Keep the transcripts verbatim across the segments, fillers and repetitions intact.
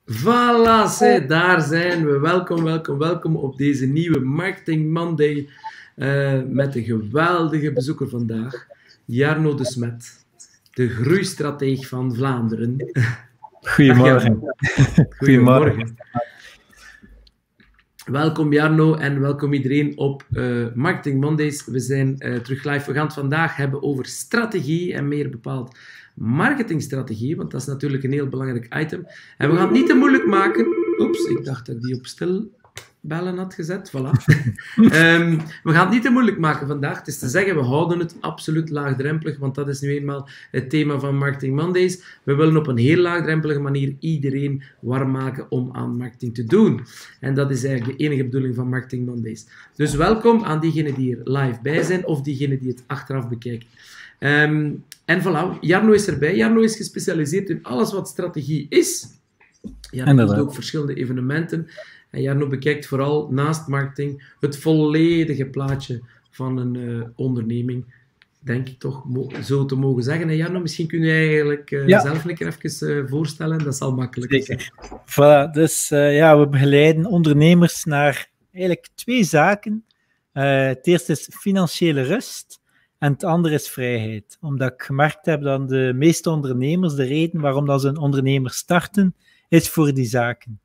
Voilà, ze, daar zijn we. Welkom, welkom, welkom op deze nieuwe Marketing Monday uh, met een geweldige bezoeker vandaag, Jarno de Smet, de groeistrateeg van Vlaanderen. Goedemorgen. Goedemorgen. Welkom Jarno en welkom iedereen op uh, Marketing Mondays. We zijn uh, terug live. We gaan het vandaag hebben over strategie en meer bepaald marketingstrategie, want dat is natuurlijk een heel belangrijk item. En we gaan het niet te moeilijk maken. Oeps, ik dacht dat ik die op stil bellen had gezet. Voilà. um, we gaan het niet te moeilijk maken vandaag. Het is te zeggen, we houden het absoluut laagdrempelig, want dat is nu eenmaal het thema van Marketing Mondays. We willen op een heel laagdrempelige manier iedereen warm maken om aan marketing te doen. En dat is eigenlijk de enige bedoeling van Marketing Mondays. Dus welkom aan diegenen die er live bij zijn, of diegenen die het achteraf bekijken. Um, en voilà, Jarno is erbij. Jarno is gespecialiseerd in alles wat strategie is. Jarno doet ook verschillende evenementen. En Jarno bekijkt vooral naast marketing het volledige plaatje van een uh, onderneming. Denk ik toch zo te mogen zeggen. En Jarno, misschien kun je eigenlijk uh, ja. zelf een keer even uh, voorstellen. Dat zal makkelijk zijn. Voilà, dus uh, ja, we begeleiden ondernemers naar eigenlijk twee zaken. Uh, het eerste is financiële rust. En het andere is vrijheid. Omdat ik gemerkt heb dat de meeste ondernemers, de reden waarom dat ze een ondernemer starten, is voor die zaken.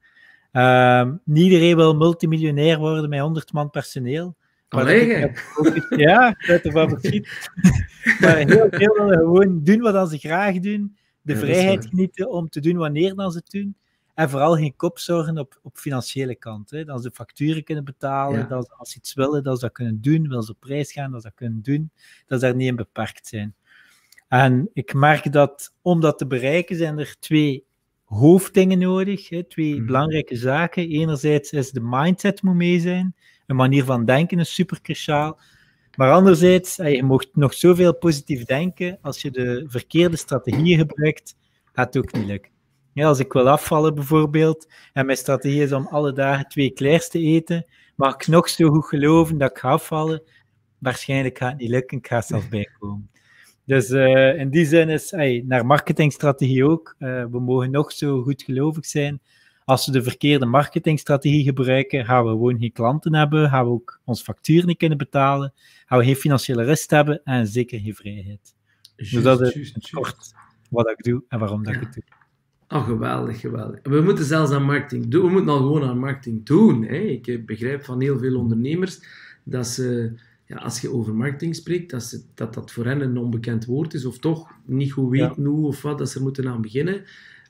Uh, niet iedereen wil multimiljonair worden met honderd man personeel. Allee, ja, dat ervan verschiet. Maar heel veel willen gewoon doen wat ze graag doen. De ja, vrijheid genieten om te doen wanneer dan ze het doen. En vooral geen kopzorgen op, op financiële kant. Hè. Dat ze facturen kunnen betalen, ja. dat ze, als ze iets willen, dat ze dat kunnen doen. Willen ze op reis gaan, dat ze dat kunnen doen. Dat ze daar niet in beperkt zijn. En ik merk dat, om dat te bereiken, zijn er twee hoofddingen nodig. Hè. Twee mm. belangrijke zaken. Enerzijds is de mindset moet mee zijn. Een manier van denken is super cruciaal. Maar anderzijds, je mocht nog zoveel positief denken. Als je de verkeerde strategieën gebruikt, gaat het ook niet lukken. Ja, als ik wil afvallen bijvoorbeeld, en mijn strategie is om alle dagen twee eclairs te eten, mag ik nog zo goed geloven dat ik ga afvallen, waarschijnlijk gaat het niet lukken, ik ga er zelf bijkomen. Dus uh, in die zin is, hey, naar marketingstrategie ook, uh, we mogen nog zo goed gelovig zijn. Als we de verkeerde marketingstrategie gebruiken, gaan we gewoon geen klanten hebben, gaan we ook ons factuur niet kunnen betalen, gaan we geen financiële rust hebben en zeker geen vrijheid. Just, dus dat is just, kort just. Wat ik doe en waarom dat ja. ik het doe. Oh, geweldig, geweldig. We moeten zelfs aan marketing doen. We moeten al gewoon aan marketing doen. Hè. Ik begrijp van heel veel ondernemers dat ze, ja, als je over marketing spreekt, dat, ze, dat dat voor hen een onbekend woord is, of toch niet goed weten ja. hoe of wat, dat ze er moeten aan beginnen.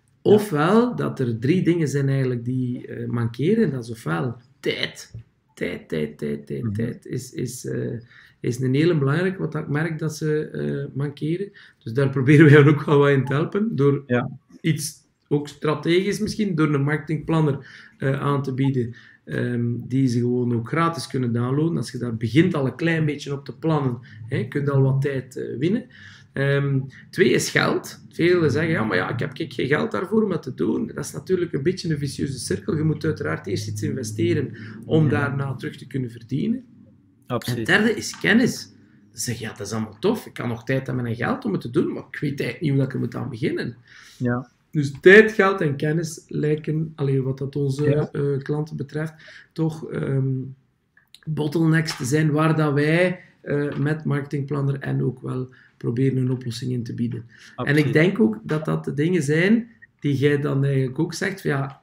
Ofwel, ja. dat er drie dingen zijn eigenlijk die uh, mankeren. Dat is ofwel tijd. Tijd, tijd, tijd, tijd, mm-hmm. tijd is, is, uh, is een hele belangrijke, wat ik merk dat ze uh, mankeren. Dus daar proberen wij ook wel wat in te helpen, door ja. iets ook strategisch misschien, door een marketingplanner uh, aan te bieden, um, die ze gewoon ook gratis kunnen downloaden. Als je daar begint al een klein beetje op te plannen, hè, kun je al wat tijd uh, winnen. Um, twee is geld. Velen zeggen, ja, maar ja, ik heb geen geld daarvoor om het te doen. Dat is natuurlijk een beetje een vicieuze cirkel. Je moet uiteraard eerst iets investeren om daarna terug te kunnen verdienen. Absoluut. En het derde is kennis. Dan zeg je, ja, dat is allemaal tof. Ik kan nog tijd hebben en geld om het te doen, maar ik weet eigenlijk niet hoe ik er moet aan beginnen. Ja. Dus tijd, geld en kennis lijken, allee, wat dat onze ja. uh, klanten betreft, toch um, bottlenecks te zijn waar dat wij uh, met marketingplanner en ook wel proberen een oplossing in te bieden. Absoluut. En ik denk ook dat dat de dingen zijn die jij dan eigenlijk ook zegt, van, ja,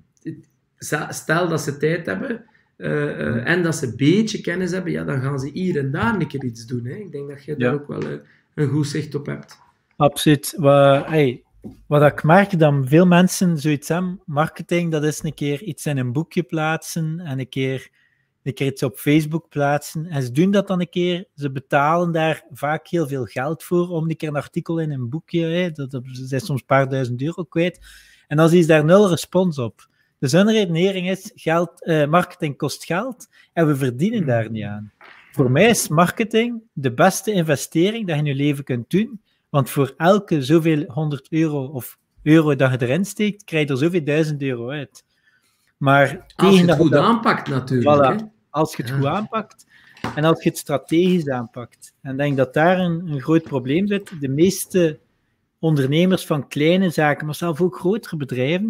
stel dat ze tijd hebben uh, uh, en dat ze een beetje kennis hebben, ja, dan gaan ze hier en daar een keer iets doen. Hè. Ik denk dat jij ja. daar ook wel uh, een goed zicht op hebt. Absoluut. Well, hey. Wat ik merk, dat veel mensen zoiets hebben, marketing, dat is een keer iets in een boekje plaatsen en een keer, een keer iets op Facebook plaatsen. En ze doen dat dan een keer, ze betalen daar vaak heel veel geld voor om een keer een artikel in een boekje, hè, dat, dat, ze zijn soms een paar duizend euro kwijt. En dan zie je daar nul respons op. Dus hun redenering is, geld, eh, marketing kost geld en we verdienen daar niet aan. Voor mij is marketing de beste investering dat je in je leven kunt doen. Want voor elke zoveel honderd euro of euro dat je erin steekt, krijg je er zoveel duizend euro uit. Maar als je het dat goed dat, aanpakt natuurlijk. Voilà, hè? Als je het ja. goed aanpakt en als je het strategisch aanpakt. En ik denk dat daar een, een groot probleem zit. De meeste ondernemers van kleine zaken, maar zelfs ook grotere bedrijven,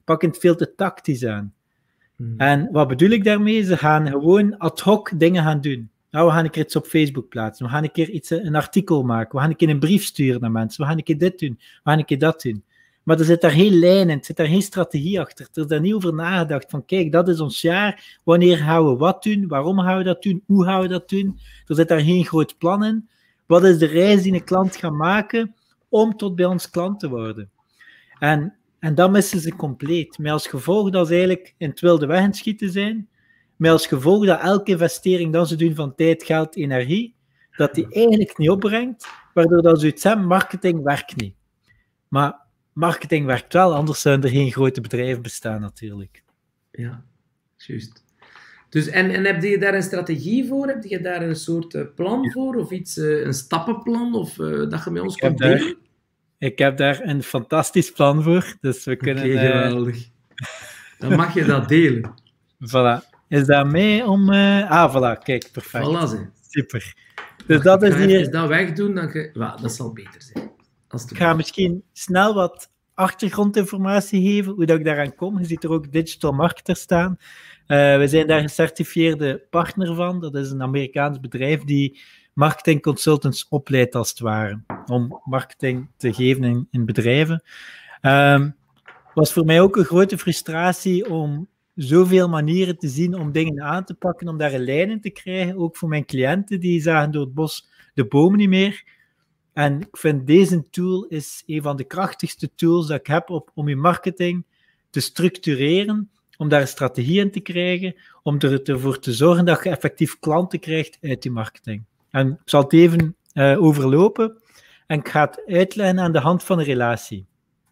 pakken het veel te tactisch aan. Hmm. En wat bedoel ik daarmee? Ze gaan gewoon ad hoc dingen gaan doen. Nou, we gaan een keer iets op Facebook plaatsen. We gaan een keer iets, een artikel maken. We gaan een keer een brief sturen naar mensen. We gaan een keer dit doen. We gaan een keer dat doen. Maar er zit daar geen lijn in. Er zit daar geen strategie achter. Er is daar niet over nagedacht. Van kijk, dat is ons jaar. Wanneer gaan we wat doen? Waarom gaan we dat doen? Hoe gaan we dat doen? Er zit daar geen groot plan in. Wat is de reis die een klant gaat maken om tot bij ons klant te worden? En, en dat missen ze compleet. Met als gevolg dat ze eigenlijk in het wilde weg aan het schieten zijn. Met als gevolg dat elke investering dat ze doen van tijd, geld, energie, dat die eigenlijk niet opbrengt, waardoor dat ze iets hebben, marketing werkt niet. Maar marketing werkt wel, anders zouden er geen grote bedrijven bestaan natuurlijk. Ja, juist. Dus, en, en heb je daar een strategie voor? Heb je daar een soort uh, plan voor? Of iets, uh, een stappenplan? Of uh, dat je met ons kunt delen? Ik heb daar een fantastisch plan voor. Dus we kunnen... Oké, geweldig. Uh... Dan mag je dat delen. Voilà. Is dat mee om... Uh... Ah, voilà. Kijk, perfect. Voilà, zeg. Super. Dus dat is hier... Als je dat wegdoen, dan... Ge... Well, dat zal beter zijn. Als ik ga misschien snel wat achtergrondinformatie geven, hoe dat ik daaraan kom. Je ziet er ook Digital Marketer staan. Uh, we zijn daar een gecertificeerde partner van. Dat is een Amerikaans bedrijf die marketing consultants opleidt, als het ware, om marketing te geven in, in bedrijven. Um, was voor mij ook een grote frustratie om zoveel manieren te zien om dingen aan te pakken, om daar een lijn in te krijgen. Ook voor mijn cliënten, die zagen door het bos de bomen niet meer. En ik vind deze tool is een van de krachtigste tools dat ik heb op, om je marketing te structureren, om daar een strategie in te krijgen, om ervoor te zorgen dat je effectief klanten krijgt uit die marketing. En ik zal het even uh, overlopen en ik ga het uitleggen aan de hand van een relatie.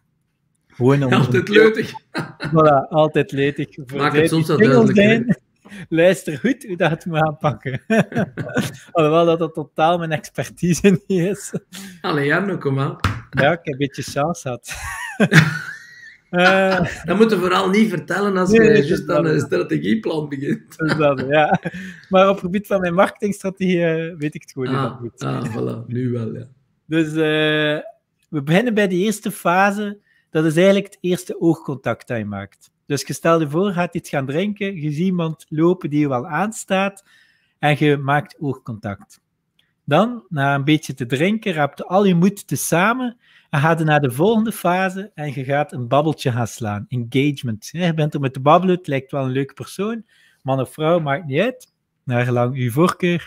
Gewoon om altijd leutig. Voilà, altijd leutig. Maak het soms wel duidelijk. Luister goed hoe dat het moet aanpakken. Alhoewel dat dat totaal mijn expertise niet is. Allee, Jarno, kom aan. Ja, ik heb een beetje chance gehad. uh, dat moet je vooral niet vertellen als nee, je nee, juist aan een strategieplan begint. Dat, ja. Maar op het gebied van mijn marketingstrategie uh, weet ik het gewoon ah, niet. Ah, voilà, nu wel, ja. Dus uh, we beginnen bij de eerste fase. Dat is eigenlijk het eerste oogcontact dat je maakt. Dus je stelt je voor, je gaat iets gaan drinken, je ziet iemand lopen die je wel aanstaat en je maakt oogcontact. Dan, na een beetje te drinken, raapt je al je moed tezamen en gaat je naar de volgende fase en je gaat een babbeltje gaan slaan. Engagement. Je bent er met te babbelen, het lijkt wel een leuke persoon. Man of vrouw, maakt niet uit. Naar gelang uw voorkeur.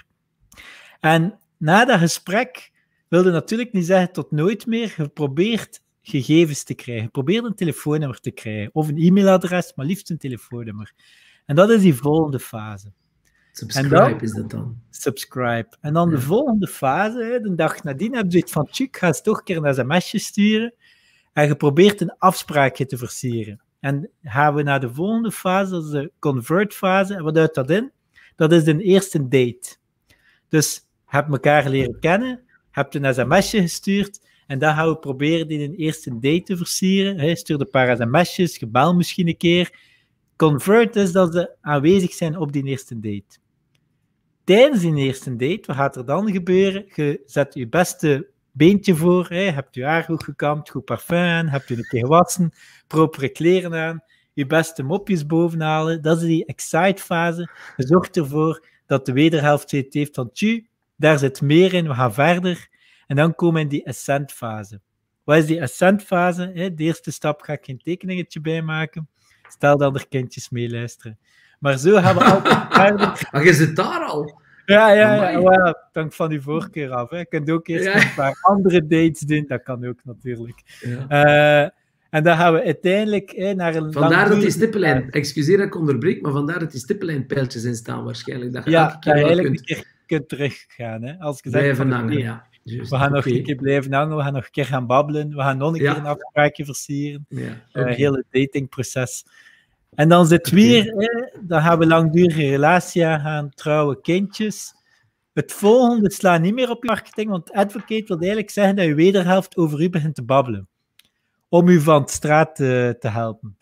En na dat gesprek wil je natuurlijk niet zeggen tot nooit meer. Je probeert gegevens te krijgen. Probeer een telefoonnummer te krijgen. Of een e-mailadres, maar liefst een telefoonnummer. En dat is die volgende fase. Subscribe dan, is dat dan. Subscribe. En dan ja. de volgende fase, de dag nadien, heb je zoiets van, tjuk, ga eens toch een keer een sms'je sturen. En je probeert een afspraakje te versieren. En gaan we naar de volgende fase, dat is de convert fase. En wat houdt dat in? Dat is de eerste date. Dus je hebt elkaar leren kennen, hebt een sms'je gestuurd, en dan gaan we proberen die een eerste date te versieren. He, stuur een paar sms'jes, je bel misschien een keer. Convert is dat ze aanwezig zijn op die eerste date. Tijdens die eerste date, wat gaat er dan gebeuren? Je zet je beste beentje voor, he, hebt je haar goed gekamd, goed parfum aan, hebt je een keer gewassen, propere kleren aan, je beste mopjes bovenhalen. Dat is die excite-fase. Je zorgt ervoor dat de wederhelft zoiets heeft van, tju, daar zit meer in, we gaan verder. En dan komen we in die ascent-fase. Wat is die ascent-fase? De eerste stap ga ik geen tekeningetje bij maken. Stel dat er kindjes meeluisteren. Maar zo gaan we altijd verder. Maar je zit daar al? Ja, ja, ja. Well, het hangt van je voorkeur af. Hè. Je kunt ook eerst ja. een paar andere dates doen. Dat kan ook natuurlijk. Ja. Uh, en dan gaan we uiteindelijk hè, naar een... Vandaar dat die stippellijn... Excuseer dat ik onderbreek, maar vandaar dat die stippellijnpijltjes in staan waarschijnlijk. Dat je ja, elke keer dat je eigenlijk kunt... een keer kunt teruggaan. Hè. Als je blijven zegt, hangen, ja. Just, we gaan okay. nog een keer blijven hangen, we gaan nog een keer gaan babbelen, we gaan nog een ja. keer een afspraakje versieren. Ja, okay. uh, hele datingproces. En dan zit okay. weer, hè, dan gaan we langdurige relatie aangaan, trouwe kindjes. Het volgende slaat niet meer op je marketing, want advocate wil eigenlijk zeggen dat je wederhelft over u begint te babbelen. Om u van de straat te, te helpen.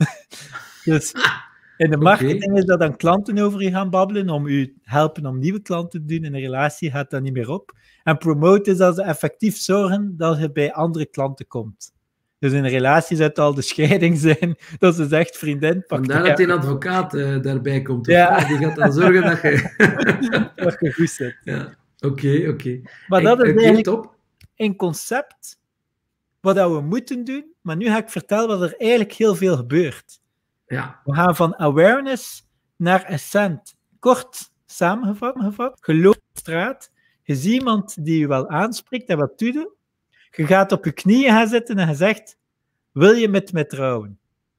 Dus in de marketing okay. is dat dan klanten over u gaan babbelen, om u helpen om nieuwe klanten te doen. In een relatie gaat dat niet meer op. En promoten is dat ze effectief zorgen dat je bij andere klanten komt. Dus in een relatie zou het al de scheiding zijn, dat ze zegt, vriendin, pak Vandaar dat een advocaat uh, daarbij komt. Ja. Die gaat dan zorgen dat je... dat je goed zit. Ja, oké, okay, oké. Okay. Maar dat is okay, eigenlijk top. een concept wat we moeten doen, maar nu ga ik vertellen wat er eigenlijk heel veel gebeurt. Ja. We gaan van awareness naar ascent. Kort samengevat, je loopt op de straat, je ziet iemand die je wel aanspreekt en wat doet. Je gaat op je knieën gaan zitten en je zegt, wil je met mij trouwen?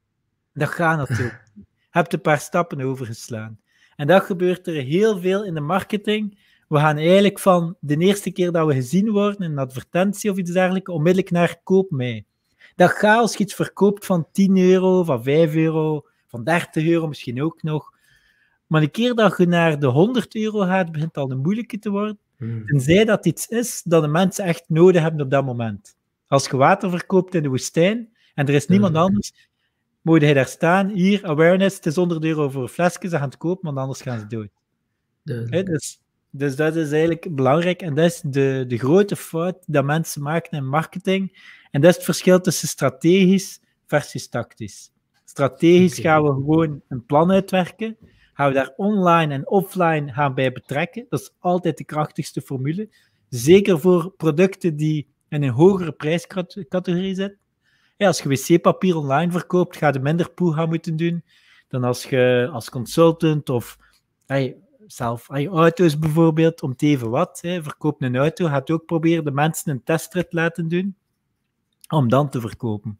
Dat gaat natuurlijk. Je hebt een paar stappen overgeslaan. En dat gebeurt er heel veel in de marketing. We gaan eigenlijk van de eerste keer dat we gezien worden in een advertentie of iets dergelijks, onmiddellijk naar koop mij. Dat gaat als je iets verkoopt van tien euro, van vijf euro, van dertig euro misschien ook nog. Maar een keer dat je naar de honderd euro gaat, begint het al een moeilijke te worden. Hmm. Tenzij dat iets is dat de mensen echt nodig hebben op dat moment. Als je water verkoopt in de woestijn en er is niemand hmm. anders, moet je daar staan, hier, awareness, het is honderd euro voor een flesje, ze gaan het kopen, want anders gaan ze dood. He, dus, dus dat is eigenlijk belangrijk en dat is de, de grote fout dat mensen maken in marketing. En dat is het verschil tussen strategisch versus tactisch. Strategisch okay. gaan we gewoon een plan uitwerken, gaan we daar online en offline gaan bij betrekken. Dat is altijd de krachtigste formule. Zeker voor producten die in een hogere prijscategorie zitten. Ja, als je wc-papier online verkoopt, ga je minder poe gaan moeten doen dan als je als consultant of hey, zelf hey, auto's bijvoorbeeld, om te even wat. Hey, verkoop een auto, gaat ook proberen de mensen een testrit laten doen om dan te verkopen.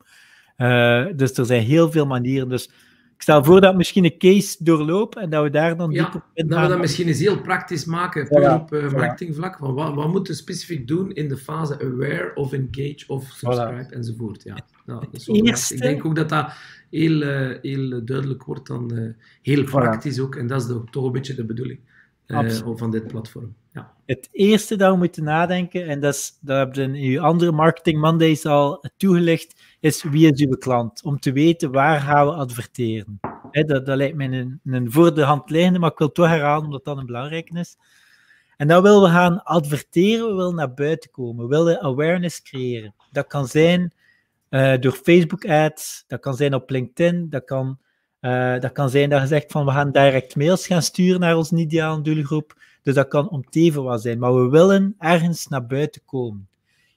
Uh, dus er zijn heel veel manieren. Dus ik stel voor dat we misschien een case doorlopen en dat we daar dan ja, dieper in dat gaan. we dat misschien eens heel praktisch maken, puur voilà, op uh, voilà. marketingvlak. Van wat, wat moeten we specifiek doen in de fase aware of engage of subscribe voilà. enzovoort. Ja, nou, dat is eerste... Ik denk ook dat dat heel, uh, heel duidelijk wordt, dan uh, heel praktisch voilà. ook. En dat is de, toch een beetje de bedoeling uh, van dit platform. Ja. Het eerste dat we moeten nadenken, en dat, is, dat heb je in uw andere Marketing Mondays al toegelicht, is wie is uw klant? Om te weten waar gaan we adverteren. He, dat, dat lijkt mij een, een voor de hand liggende, maar ik wil het toch herhalen, omdat dat een belangrijke is. En dan willen we gaan adverteren, we willen naar buiten komen, we willen awareness creëren. Dat kan zijn uh, door Facebook ads, dat kan zijn op LinkedIn, dat kan, uh, dat kan zijn dat je zegt van we gaan direct mails gaan sturen naar onze ideale doelgroep. Dus dat kan om teven wat zijn. Maar we willen ergens naar buiten komen.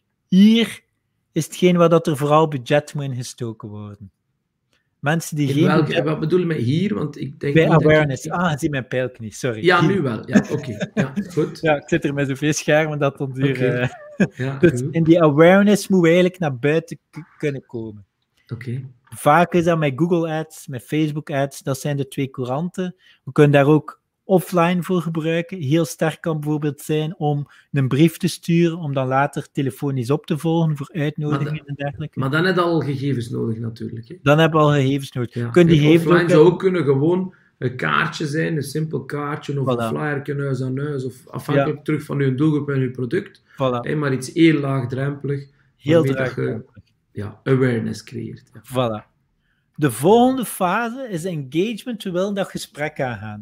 Hier is hetgeen waar dat er vooral budget moet in gestoken worden. Mensen die geen... Welke, budget... Wat bedoel je met hier? Want ik denk bij awareness. Ik... Ah, je ziet mijn pijl niet, sorry. Ja, hier. Nu wel. Ja, oké. Okay. Ja, goed. Ja, ik zit er met zoveel schermen dat dan duur... Okay. Uh... Ja, dus in die awareness moeten we eigenlijk naar buiten k- kunnen komen. Oké. Okay. Vaak is dat met Google Ads, met Facebook Ads, dat zijn de twee couranten. We kunnen daar ook offline voor gebruiken. Heel sterk kan bijvoorbeeld zijn om een brief te sturen, om dan later telefonisch op te volgen voor uitnodigingen maar da, en dergelijke. Maar dan heb je al gegevens nodig natuurlijk. Hè? Dan hebben we al gegevens nodig. Ja. Kun die offline ook... zou ook kunnen gewoon een kaartje zijn, een simpel kaartje, of voilà. een flyer, huis aan huis, of afhankelijk ja. terug van uw doelgroep en uw product. Voilà. Hey, maar iets heel laagdrempelig, heel dat je ja, awareness creëert. Ja. Voilà. De volgende fase is engagement. We willen dat gesprek aangaan.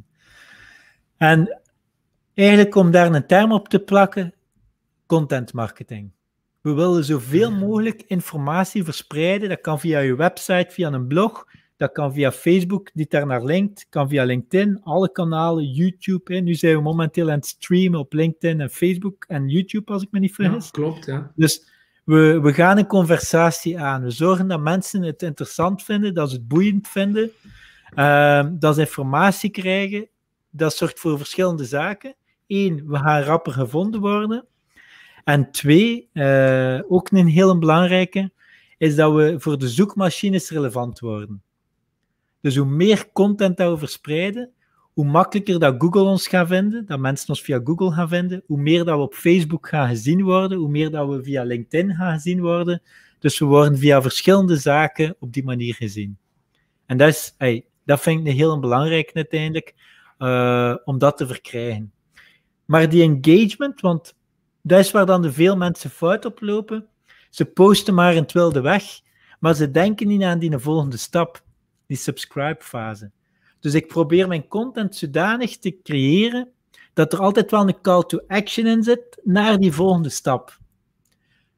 En eigenlijk om daar een term op te plakken, content marketing. We willen zoveel mogelijk informatie verspreiden. Dat kan via je website, via een blog, dat kan via Facebook, die daar naar linkt, kan via LinkedIn, alle kanalen, YouTube. Hè. Nu zijn we momenteel aan het streamen op LinkedIn en Facebook en YouTube, als ik me niet vergis. Ja, klopt, ja. Dus we, we gaan een conversatie aan. We zorgen dat mensen het interessant vinden, dat ze het boeiend vinden, uh, dat ze informatie krijgen. Dat zorgt voor verschillende zaken. Eén, we gaan rapper gevonden worden. En twee, uh, ook een heel belangrijke, is dat we voor de zoekmachines relevant worden. Dus hoe meer content dat we verspreiden, hoe makkelijker dat Google ons gaat vinden, dat mensen ons via Google gaan vinden, hoe meer dat we op Facebook gaan gezien worden, hoe meer dat we via LinkedIn gaan gezien worden. Dus we worden via verschillende zaken op die manier gezien. En dat, is, hey, dat vind ik een heel belangrijk uiteindelijk, uh, om dat te verkrijgen. Maar die engagement, want dat is waar dan de veel mensen fout op lopen. Ze posten maar in het wilde weg, maar ze denken niet aan die volgende stap, die subscribe-fase. Dus ik probeer mijn content zodanig te creëren dat er altijd wel een call to action in zit naar die volgende stap.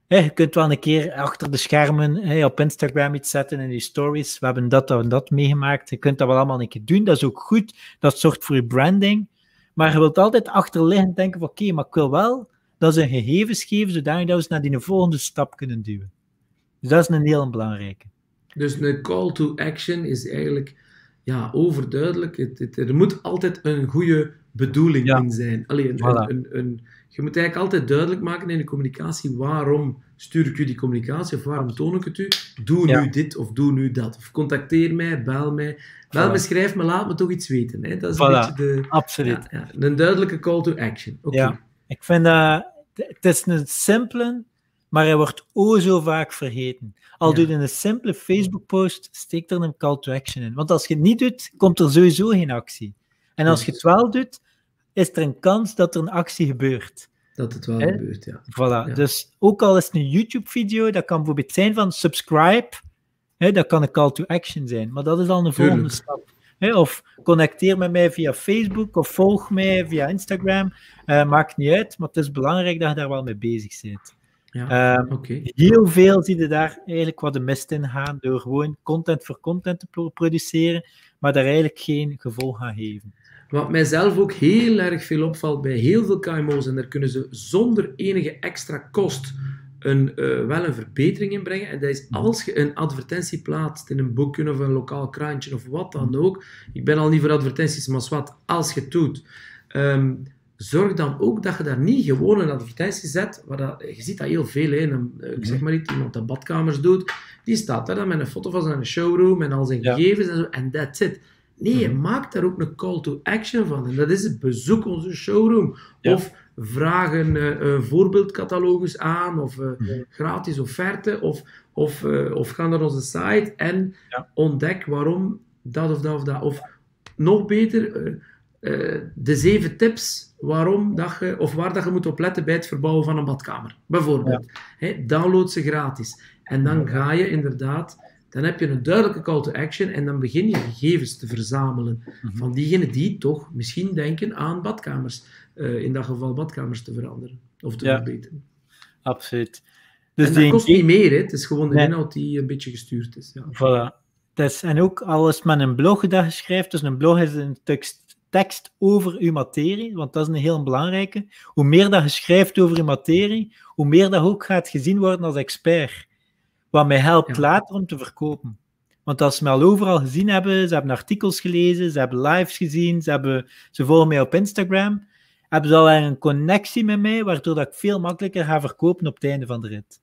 Hey, je kunt wel een keer achter de schermen hey, op Instagram iets zetten in je stories. We hebben dat en dat meegemaakt. Je kunt dat wel allemaal een keer doen. Dat is ook goed. Dat zorgt voor je branding. Maar je wilt altijd achterliggend denken van oké, okay, maar ik wil wel dat ze gegevens geven zodat we naar die volgende stap kunnen duwen. Dus dat is een heel belangrijke. Dus een call to action is eigenlijk ja, overduidelijk. Het, het, er moet altijd een goede bedoeling ja. in zijn. Allee, een, voilà. een, een, een, je moet eigenlijk altijd duidelijk maken in de communicatie waarom stuur ik u die communicatie of waarom toon ik het u. Doe ja. nu dit of doe nu dat. Of contacteer mij, bel mij. Bel voilà. me, schrijf me, laat me toch iets weten. Hè? Dat is voilà. een beetje de... Absoluut. Ja, ja, een duidelijke call to action. Okay. Ja, ik vind dat... Het is een simpele, maar hij wordt o zo vaak vergeten. Al ja. doe je een simpele Facebook-post, steek er een call to action in. Want als je het niet doet, komt er sowieso geen actie. En als je het wel doet, is er een kans dat er een actie gebeurt. Dat het wel He? gebeurt, ja. Voilà. Ja. Dus ook al is het een YouTube-video, dat kan bijvoorbeeld zijn van subscribe, He? Dat kan een call to action zijn. Maar dat is al een volgende Tuurlijk. stap. He? Of connecteer met mij via Facebook, of volg mij via Instagram. Uh, maakt niet uit, maar het is belangrijk dat je daar wel mee bezig bent. Ja, um, okay. Heel veel zie je daar eigenlijk wat de mist in gaan door gewoon content voor content te produceren, maar daar eigenlijk geen gevolg aan geven. Wat mijzelf ook heel erg veel opvalt bij heel veel K M O's, en daar kunnen ze zonder enige extra kost een, uh, wel een verbetering in brengen, en dat is als je een advertentie plaatst in een boekje of een lokaal krantje of wat dan ook, ik ben al niet voor advertenties, maar wat, als je het doet, um, zorg dan ook dat je daar niet gewoon een advertentie zet, waar dat, je ziet dat heel veel, hè, een, ik zeg maar niet, iemand dat badkamers doet, die staat daar dan met een foto van zijn showroom en al zijn ja. gegevens en zo, en that's it. Nee, je maakt daar ook een call to action van, en dat is het, bezoek onze showroom, ja. of vraag een, een voorbeeldcatalogus aan, of uh, ja. gratis offerte, of, of, uh, of ga naar onze site en ja. ontdek waarom dat of dat of dat, of nog beter... Uh, Uh, de zeven tips waarom dat je, of waar dat je moet opletten bij het verbouwen van een badkamer, bijvoorbeeld. Ja. He, download ze gratis. En dan ga je inderdaad, dan heb je een duidelijke call to action en dan begin je gegevens te verzamelen mm-hmm. van diegenen die toch misschien denken aan badkamers, uh, in dat geval badkamers te veranderen of te ja. verbeteren. Absoluut. Dus en dat kost niet meer, hè? Het is gewoon de nee. inhoud die een beetje gestuurd is. Ja. Voilà. Dus, en ook alles met een blog dat je schrijft, dus een blog is een tekst tekst over je materie, want dat is een heel belangrijke. Hoe meer dat je schrijft over je materie, hoe meer dat ook gaat gezien worden als expert. Wat mij helpt ja. later om te verkopen. Want als ze mij al overal gezien hebben, ze hebben artikels gelezen, ze hebben lives gezien, ze, hebben, ze volgen mij op Instagram, hebben ze al een connectie met mij, waardoor dat ik veel makkelijker ga verkopen op het einde van de rit.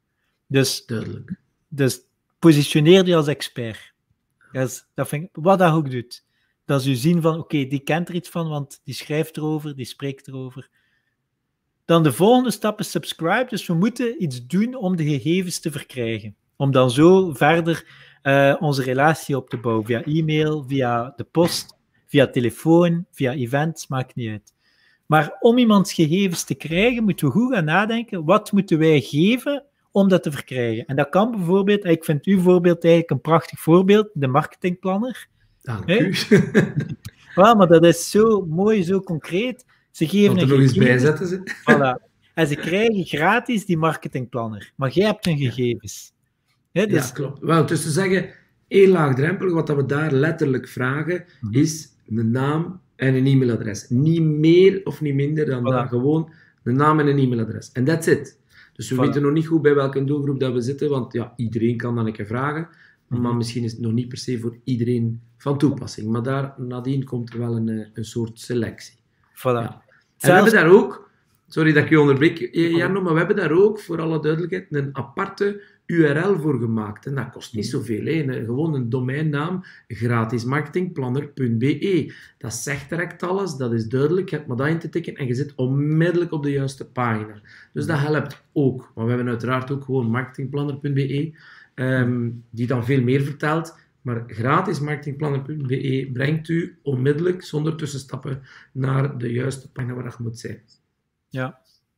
Dus, Duidelijk. Dus positioneer je als expert. Dus dat vind ik, wat dat ook doet. Dat ze zien van, oké, okay, die kent er iets van, want die schrijft erover, die spreekt erover. Dan de volgende stap is subscribe. Dus we moeten iets doen om de gegevens te verkrijgen. Om dan zo verder uh, onze relatie op te bouwen. Via e-mail, via de post, via telefoon, via events, maakt niet uit. Maar om iemands gegevens te krijgen, moeten we goed gaan nadenken, wat moeten wij geven om dat te verkrijgen? En dat kan bijvoorbeeld, ik vind uw voorbeeld eigenlijk een prachtig voorbeeld, de marketingplanner. Dank u. Ja, maar dat is zo mooi, zo concreet. Ze geven er een nog eens bij zetten ze. Voilà. En ze krijgen gratis die marketingplanner. Maar jij hebt hun gegevens. Ja, dus... ja klopt. Wel, dus te zeggen, één laagdrempelig, wat we daar letterlijk vragen, mm-hmm. is een naam en een e-mailadres. Niet meer of niet minder dan voilà. dat. Gewoon een naam en een e-mailadres. En that's it. Dus we voilà. weten nog niet goed bij welke doelgroep dat we zitten, want ja, iedereen kan dan een keer vragen. Maar misschien is het nog niet per se voor iedereen van toepassing. Maar daar, nadien komt er wel een, een soort selectie. Voilà. Ja. En Zelfs... we hebben daar ook, sorry dat ik je onderbreek, Jarno, maar we hebben daar ook, voor alle duidelijkheid, een aparte U R L voor gemaakt. En dat kost niet zoveel. Hè. Gewoon een domeinnaam, gratismarketingplanner punt b e. Dat zegt direct alles, dat is duidelijk. Je hebt maar dat in te tikken en je zit onmiddellijk op de juiste pagina. Dus dat helpt ook. Maar we hebben uiteraard ook gewoon marketingplanner punt b e. Um, die dan veel meer vertelt, maar gratis marketingplanner punt b e brengt u onmiddellijk, zonder tussenstappen, naar de juiste pagina waar dat moet zijn. Ja.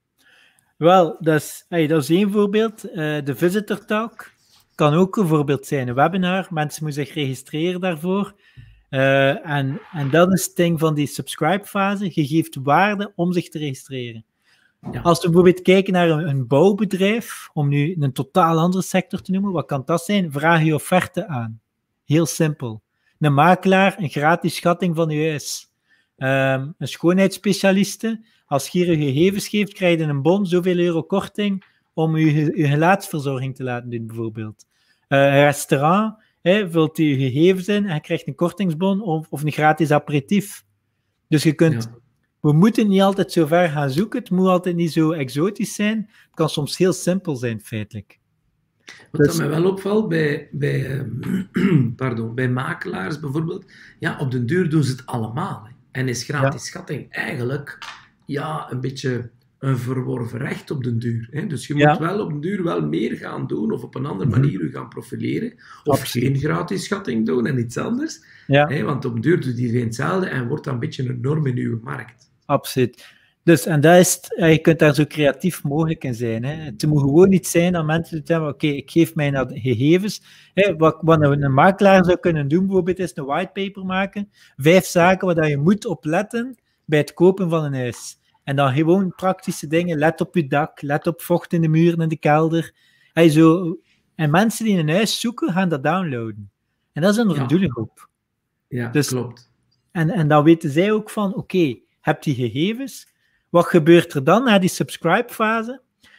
Wel, dat is, hey, dat is één voorbeeld. Uh, de Visitor Talk kan ook een voorbeeld zijn. Een webinar, mensen moeten zich registreren daarvoor. Uh, en, en dat is het ding van die subscribe-fase. Je geeft waarde om zich te registreren. Ja. Als we bijvoorbeeld kijken naar een, een bouwbedrijf, om nu een totaal andere sector te noemen, wat kan dat zijn? Vraag je offerte aan. Heel simpel. Een makelaar, een gratis schatting van je huis. Um, een schoonheidsspecialiste, als je hier je gegevens geeft, krijg je een bon, zoveel euro korting, om je, je gelaatsverzorging te laten doen, bijvoorbeeld. Uh, een restaurant, hè, vult je gegevens in en je krijgt een kortingsbon of, of een gratis aperitief. Dus je kunt... Ja. We moeten niet altijd zo ver gaan zoeken, het moet altijd niet zo exotisch zijn. Het kan soms heel simpel zijn, feitelijk. Wat dus... mij wel opvalt bij, bij, pardon, bij makelaars bijvoorbeeld, ja, op den duur doen ze het allemaal. Hè. En is gratis ja. schatting eigenlijk ja, een beetje een verworven recht op den duur. Hè. Dus je ja. moet wel op den duur wel meer gaan doen of op een andere manier je gaan profileren. Of Absoluut. geen gratis schatting doen en iets anders. Ja. Hè, want op den duur doet iedereen hetzelfde en wordt dan een beetje een norm in uw markt. Absoluut. Dus, en dat is, je kunt daar zo creatief mogelijk in zijn. Hè. Het moet gewoon niet zijn dat mensen zeggen, oké, okay, ik geef mij naar de gegevens. Hè, wat, wat een makelaar zou kunnen doen, bijvoorbeeld, is een whitepaper maken. Vijf zaken waar je moet op letten bij het kopen van een huis. En dan gewoon praktische dingen. Let op je dak, let op vocht in de muren en de kelder. En, zo, en mensen die een huis zoeken, gaan dat downloaden. En dat is een ja. doelengroep. Ja, dus, klopt. En, en dan weten zij ook van, oké, okay, heb die gegevens. Wat gebeurt er dan na die subscribe-fase?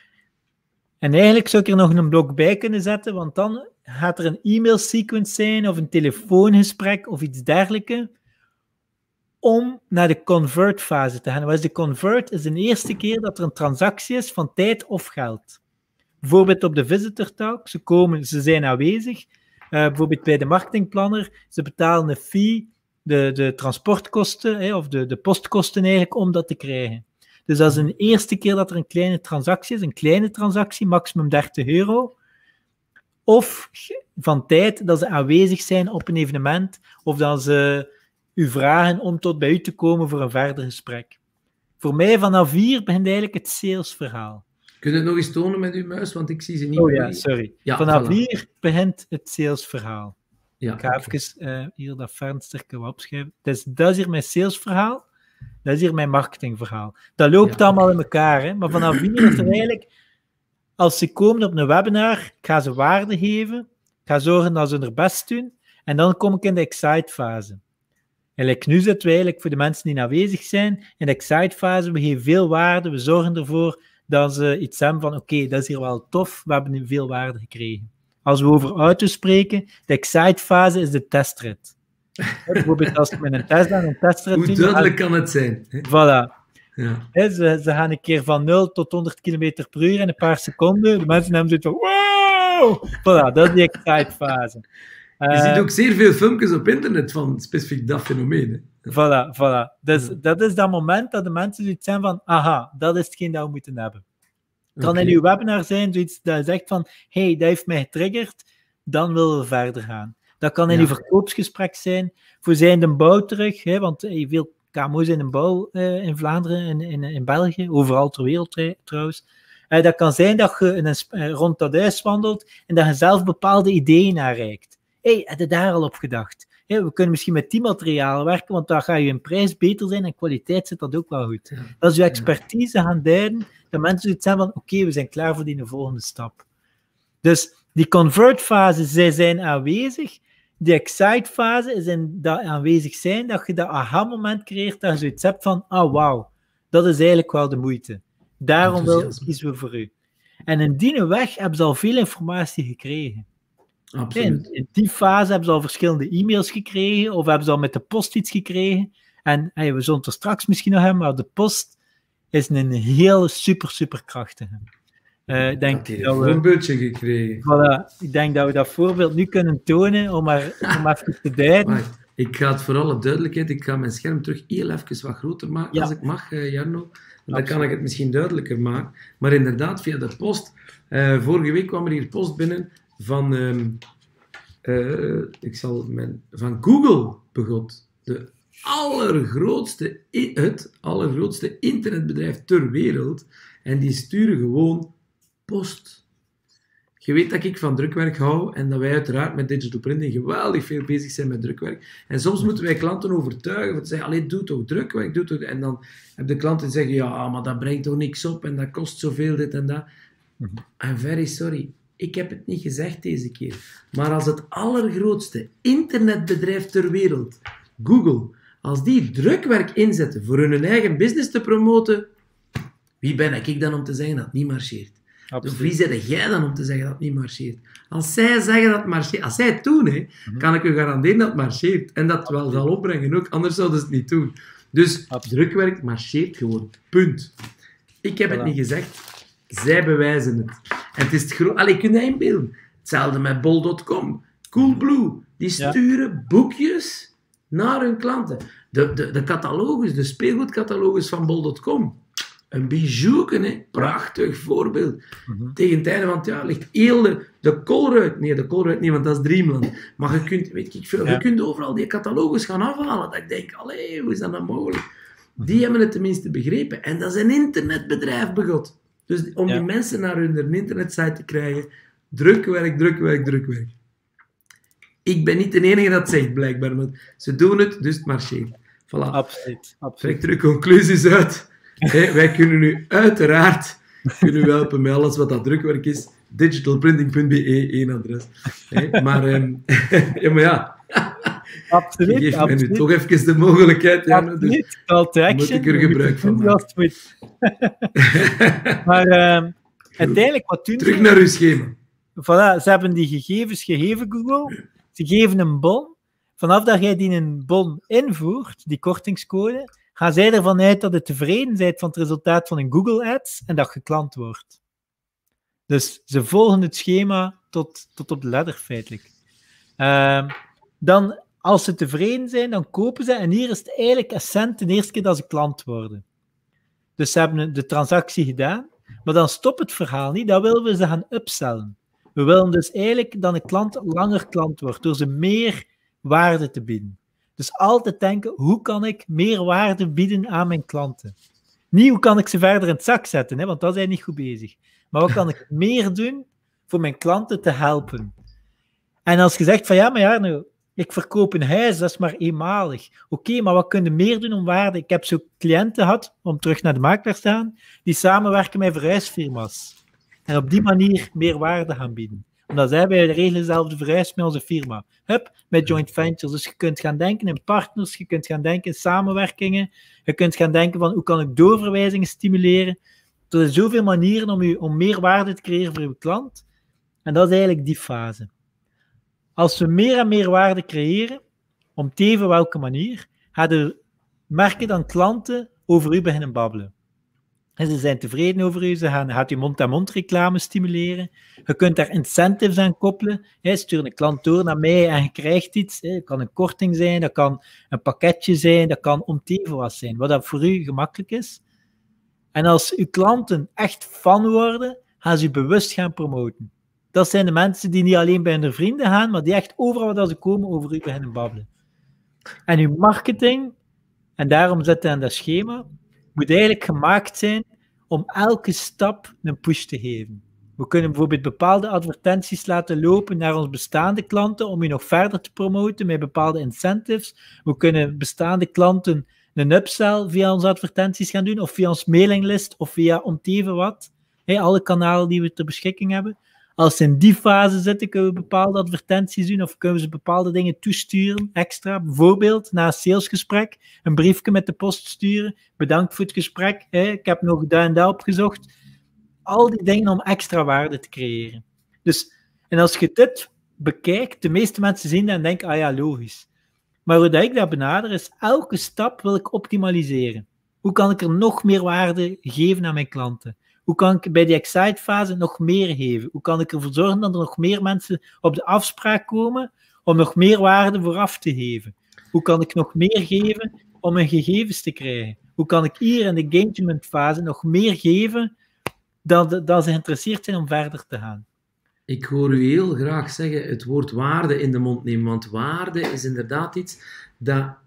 En eigenlijk zou ik er nog een blok bij kunnen zetten, want dan gaat er een e-mail-sequence zijn, of een telefoongesprek, of iets dergelijks, om naar de convert-fase te gaan. Wat is de convert? Is de eerste keer dat er een transactie is van tijd of geld. Bijvoorbeeld op de Visitor Talk, ze komen, ze zijn aanwezig. Uh, bijvoorbeeld bij de marketingplanner, ze betalen een fee, de, de transportkosten, hè, of de, de postkosten eigenlijk, om dat te krijgen. Dus dat is een eerste keer dat er een kleine transactie is, een kleine transactie, maximum dertig euro. Of van tijd dat ze aanwezig zijn op een evenement, of dat ze u vragen om tot bij u te komen voor een verder gesprek. Voor mij vanaf hier begint eigenlijk het salesverhaal. Kun je het nog eens tonen met uw muis, want ik zie ze niet oh, meer. Ja, sorry. Ja, vanaf voilà. hier begint het salesverhaal. Ja, ik ga okay. even uh, hier dat vensterke opschrijven. Dus dat is hier mijn salesverhaal. Dat is hier mijn marketingverhaal. Dat loopt ja, allemaal okay. in elkaar. Hè? Maar vanaf hier is er eigenlijk... Als ze komen op een webinar, ik ga ze waarde geven. Ik ga zorgen dat ze hun best doen. En dan kom ik in de excite-fase. En like nu zitten we eigenlijk voor de mensen die aanwezig zijn. In de excite-fase, we geven veel waarde. We zorgen ervoor dat ze iets hebben van... Oké, okay, dat is hier wel tof. We hebben nu veel waarde gekregen. Als we over auto's spreken, de excite-fase is de testrit. Bijvoorbeeld als ik met een Tesla een testrit Hoe doe... duidelijk kan het zijn? Hè? Voilà. Ja. He, ze, ze gaan een keer van nul tot honderd kilometer per uur in een paar seconden. De mensen hebben zoiets van... Wow! Voilà, dat is die excite-fase. Je uh, ziet ook zeer veel filmpjes op internet van specifiek dat fenomeen. Hè? Voilà, voilà. Dus ja. dat is dat moment dat de mensen zoiets zijn van... Aha, dat is hetgeen dat we moeten hebben. Het kan okay. in uw webinar zijn, zoiets dat je zegt van... Hey, dat heeft mij getriggerd. Dan willen we verder gaan. Dat kan in ja. uw verkoopsgesprek zijn. Voor zijn de bouw terug, hè, want hey, veel K M O's in de bouw uh, in Vlaanderen en in, in, in België, overal ter wereld trouwens. Uh, dat kan zijn dat je in een, uh, rond dat huis wandelt en dat je zelf bepaalde ideeën aanreikt. Hé, hey, heb je daar al op gedacht? Hey, we kunnen misschien met die materialen werken, want dan ga je in prijs beter zijn en kwaliteit zit dat ook wel goed. Ja. Dat is je expertise gaan duiden, dat mensen zoiets zijn van, oké, okay, we zijn klaar voor die volgende stap. Dus die convert-fase, zij zijn aanwezig. De excite-fase is in dat aanwezig zijn, dat je dat aha-moment creëert, dat je zoiets hebt van, ah, oh, wauw, dat is eigenlijk wel de moeite. Daarom wil, kiezen we voor u. En in die weg hebben ze al veel informatie gekregen. Absoluut. In, in die fase hebben ze al verschillende e-mails gekregen, of hebben ze al met de post iets gekregen. En hey, we zullen het er straks misschien nog hebben, maar de post is een heel super, super krachtige. Uh, ik denk dat dat we, een voorbeeldje gekregen. Voilà, ik denk dat we dat voorbeeld nu kunnen tonen, om maar, om even te duiden. Maar ik ga het voor alle duidelijkheid, ik ga mijn scherm terug heel even wat groter maken, ja. als ik mag, uh, Jarno. Dan Absoluut. Kan ik het misschien duidelijker maken. Maar inderdaad, via de post. Uh, vorige week kwam er hier post binnen van, um, uh, ik zal mijn, van Google begot. De allergrootste, het allergrootste internetbedrijf ter wereld. En die sturen gewoon post. Je weet dat ik van drukwerk hou en dat wij uiteraard met digital printing geweldig veel bezig zijn met drukwerk. En soms moeten wij klanten overtuigen, want ze zeggen, allee, doe toch drukwerk, doe toch... En dan hebben de klanten die zeggen, ja, maar dat brengt toch niks op en dat kost zoveel, dit en dat. I'm very sorry. Ik heb het niet gezegd deze keer. Maar als het allergrootste internetbedrijf ter wereld, Google, als die drukwerk inzetten voor hun eigen business te promoten, wie ben ik dan om te zeggen dat het niet marcheert? Absoluut. Dus wie ben jij dan om te zeggen dat het niet marcheert? Als zij zeggen dat het marcheert, als zij het doen, hè, mm-hmm. kan ik u garanderen dat het marcheert. En dat het wel zal opbrengen ook, anders zouden ze het niet doen. Dus Absoluut. Drukwerk marcheert gewoon. Punt. Ik heb voilà. het niet gezegd. Zij bewijzen het. En het is het groot... Allee, kun je dat inbeelden? Hetzelfde met bol punt com. Coolblue. Die sturen ja. boekjes naar hun klanten. De, de, de catalogus, de speelgoedcatalogus van bol punt com. Een bijouken, hè. Prachtig voorbeeld. Mm-hmm. Tegen het einde van het jaar ligt heel de, de Colruyt... Nee, de Colruyt niet, want dat is Dreamland. Maar je kunt, weet ik veel, ja. je kunt overal die catalogus gaan afhalen. Dat ik denk, allee, hoe is dat nou mogelijk? Die hebben het tenminste begrepen. En dat is een internetbedrijf, begot. Dus om ja. die mensen naar hun internetsite te krijgen, drukwerk, drukwerk, drukwerk. Ik ben niet de enige dat zegt, blijkbaar. Maar ze doen het, dus het marcheert. Voilà. Absoluut. absoluut. Trek er conclusies uit. Hey, wij kunnen u uiteraard kunnen u helpen met alles wat dat drukwerk is. digital printing punt b e, één adres. Hey, maar, um, ja, maar ja. Absoluut. Je geeft absoluut. mij nu toch even de mogelijkheid. Ja, absoluut. Dus call to action. moet ik er gebruik van maken. Maar uh, uiteindelijk, wat doen Terug ze? naar uw schema. Voilà, ze hebben die gegevens gegeven, Google. Ze geven een bon. Vanaf dat jij die een bon invoert, die kortingscode, gaan zij ervan uit dat je tevreden bent van het resultaat van een Google Ads en dat je klant wordt. Dus ze volgen het schema tot, tot op de letter, feitelijk. Uh, dan, als ze tevreden zijn, dan kopen ze, en hier is het eigenlijk een cent de eerste keer dat ze klant worden. Dus ze hebben de transactie gedaan, maar dan stopt het verhaal niet, dan willen we ze gaan upsellen. We willen dus eigenlijk dat een klant langer klant wordt, door ze meer waarde te bieden. Dus altijd denken, hoe kan ik meer waarde bieden aan mijn klanten? Niet hoe kan ik ze verder in het zak zetten, hè, want dat zijn niet goed bezig. Maar wat kan ik meer doen voor mijn klanten te helpen? En als je zegt van ja, maar ja, nou, ik verkoop een huis, dat is maar eenmalig. Oké, okay, maar wat kun je meer doen om waarde? Ik heb zo cliënten gehad, om terug naar de makelaar te gaan, die samenwerken met verhuisfirma's. En op die manier meer waarde gaan bieden. Omdat zij bij de regelen zelf de verhuis met onze firma. Hup, met joint ventures. Dus je kunt gaan denken in partners, je kunt gaan denken in samenwerkingen, je kunt gaan denken van hoe kan ik doorverwijzingen stimuleren. Er zijn zoveel manieren om, u, om meer waarde te creëren voor uw klant. En dat is eigenlijk die fase. Als we meer en meer waarde creëren, om te even welke manier, gaan de merken dan klanten over u beginnen babbelen. En ze zijn tevreden over u, ze gaan, gaat u mond-aan-mond reclame stimuleren. Je kunt daar incentives aan koppelen. Hè, stuur een klant door naar mij en je krijgt iets. Hè. Dat kan een korting zijn, dat kan een pakketje zijn, dat kan om te even wat zijn, wat dat voor u gemakkelijk is. En als uw klanten echt fan worden, gaan ze u bewust gaan promoten. Dat zijn de mensen die niet alleen bij hun vrienden gaan, maar die echt overal waar ze komen over u beginnen babbelen. En uw marketing, en daarom zit het aan dat schema, moet eigenlijk gemaakt zijn om elke stap een push te geven. We kunnen bijvoorbeeld bepaalde advertenties laten lopen naar onze bestaande klanten om u nog verder te promoten met bepaalde incentives. We kunnen bestaande klanten een upsell via onze advertenties gaan doen, of via ons mailinglist, of via om te even wat. Hey, alle kanalen die we ter beschikking hebben. Als ze in die fase zitten, kunnen we bepaalde advertenties doen, of kunnen we ze bepaalde dingen toesturen, extra. Bijvoorbeeld, na een salesgesprek, een briefje met de post sturen. Bedankt voor het gesprek, hè, ik heb nog daar en daar opgezocht. Al die dingen om extra waarde te creëren. Dus, en als je dit bekijkt, de meeste mensen zien dat en denken, ah ja, logisch. Maar hoe dat ik dat benader is, elke stap wil ik optimaliseren. Hoe kan ik er nog meer waarde geven aan mijn klanten? Hoe kan ik bij die excite-fase nog meer geven? Hoe kan ik ervoor zorgen dat er nog meer mensen op de afspraak komen om nog meer waarde vooraf te geven? Hoe kan ik nog meer geven om mijn gegevens te krijgen? Hoe kan ik hier in de engagement-fase nog meer geven dat, dat ze geïnteresseerd zijn om verder te gaan? Ik hoor u heel graag zeggen het woord waarde in de mond nemen, want waarde is inderdaad iets dat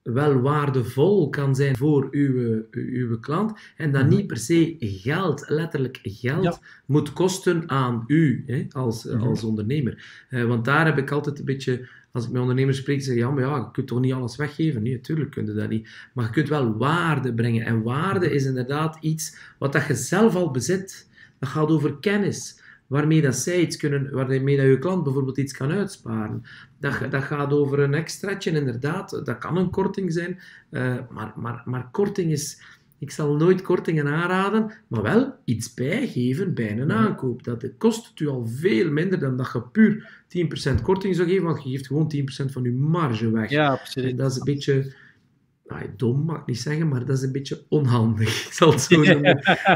wel waardevol kan zijn voor uw, uw klant en dat niet per se geld, letterlijk geld, ja. moet kosten aan u hè, als, mm-hmm. als ondernemer. Uh, want daar heb ik altijd een beetje, als ik met ondernemers spreek, zeg ik, ja, maar ja, je kunt toch niet alles weggeven? Nee, natuurlijk kun je dat niet. Maar je kunt wel waarde brengen. En waarde is inderdaad iets wat dat je zelf al bezit. Dat gaat over kennis. Waarmee dat zij iets kunnen, waarmee dat je klant bijvoorbeeld iets kan uitsparen. Dat, dat gaat over een extraatje, inderdaad. Dat kan een korting zijn. Uh, maar, maar, maar korting is... Ik zal nooit kortingen aanraden, maar wel iets bijgeven bij een aankoop. Dat kost het u al veel minder dan dat je puur tien procent korting zou geven, want je geeft gewoon tien procent van je marge weg. Ja, absoluut. En dat is een beetje... Nou, dom mag ik niet zeggen, maar dat is een beetje onhandig. Ik zal het zo noemen.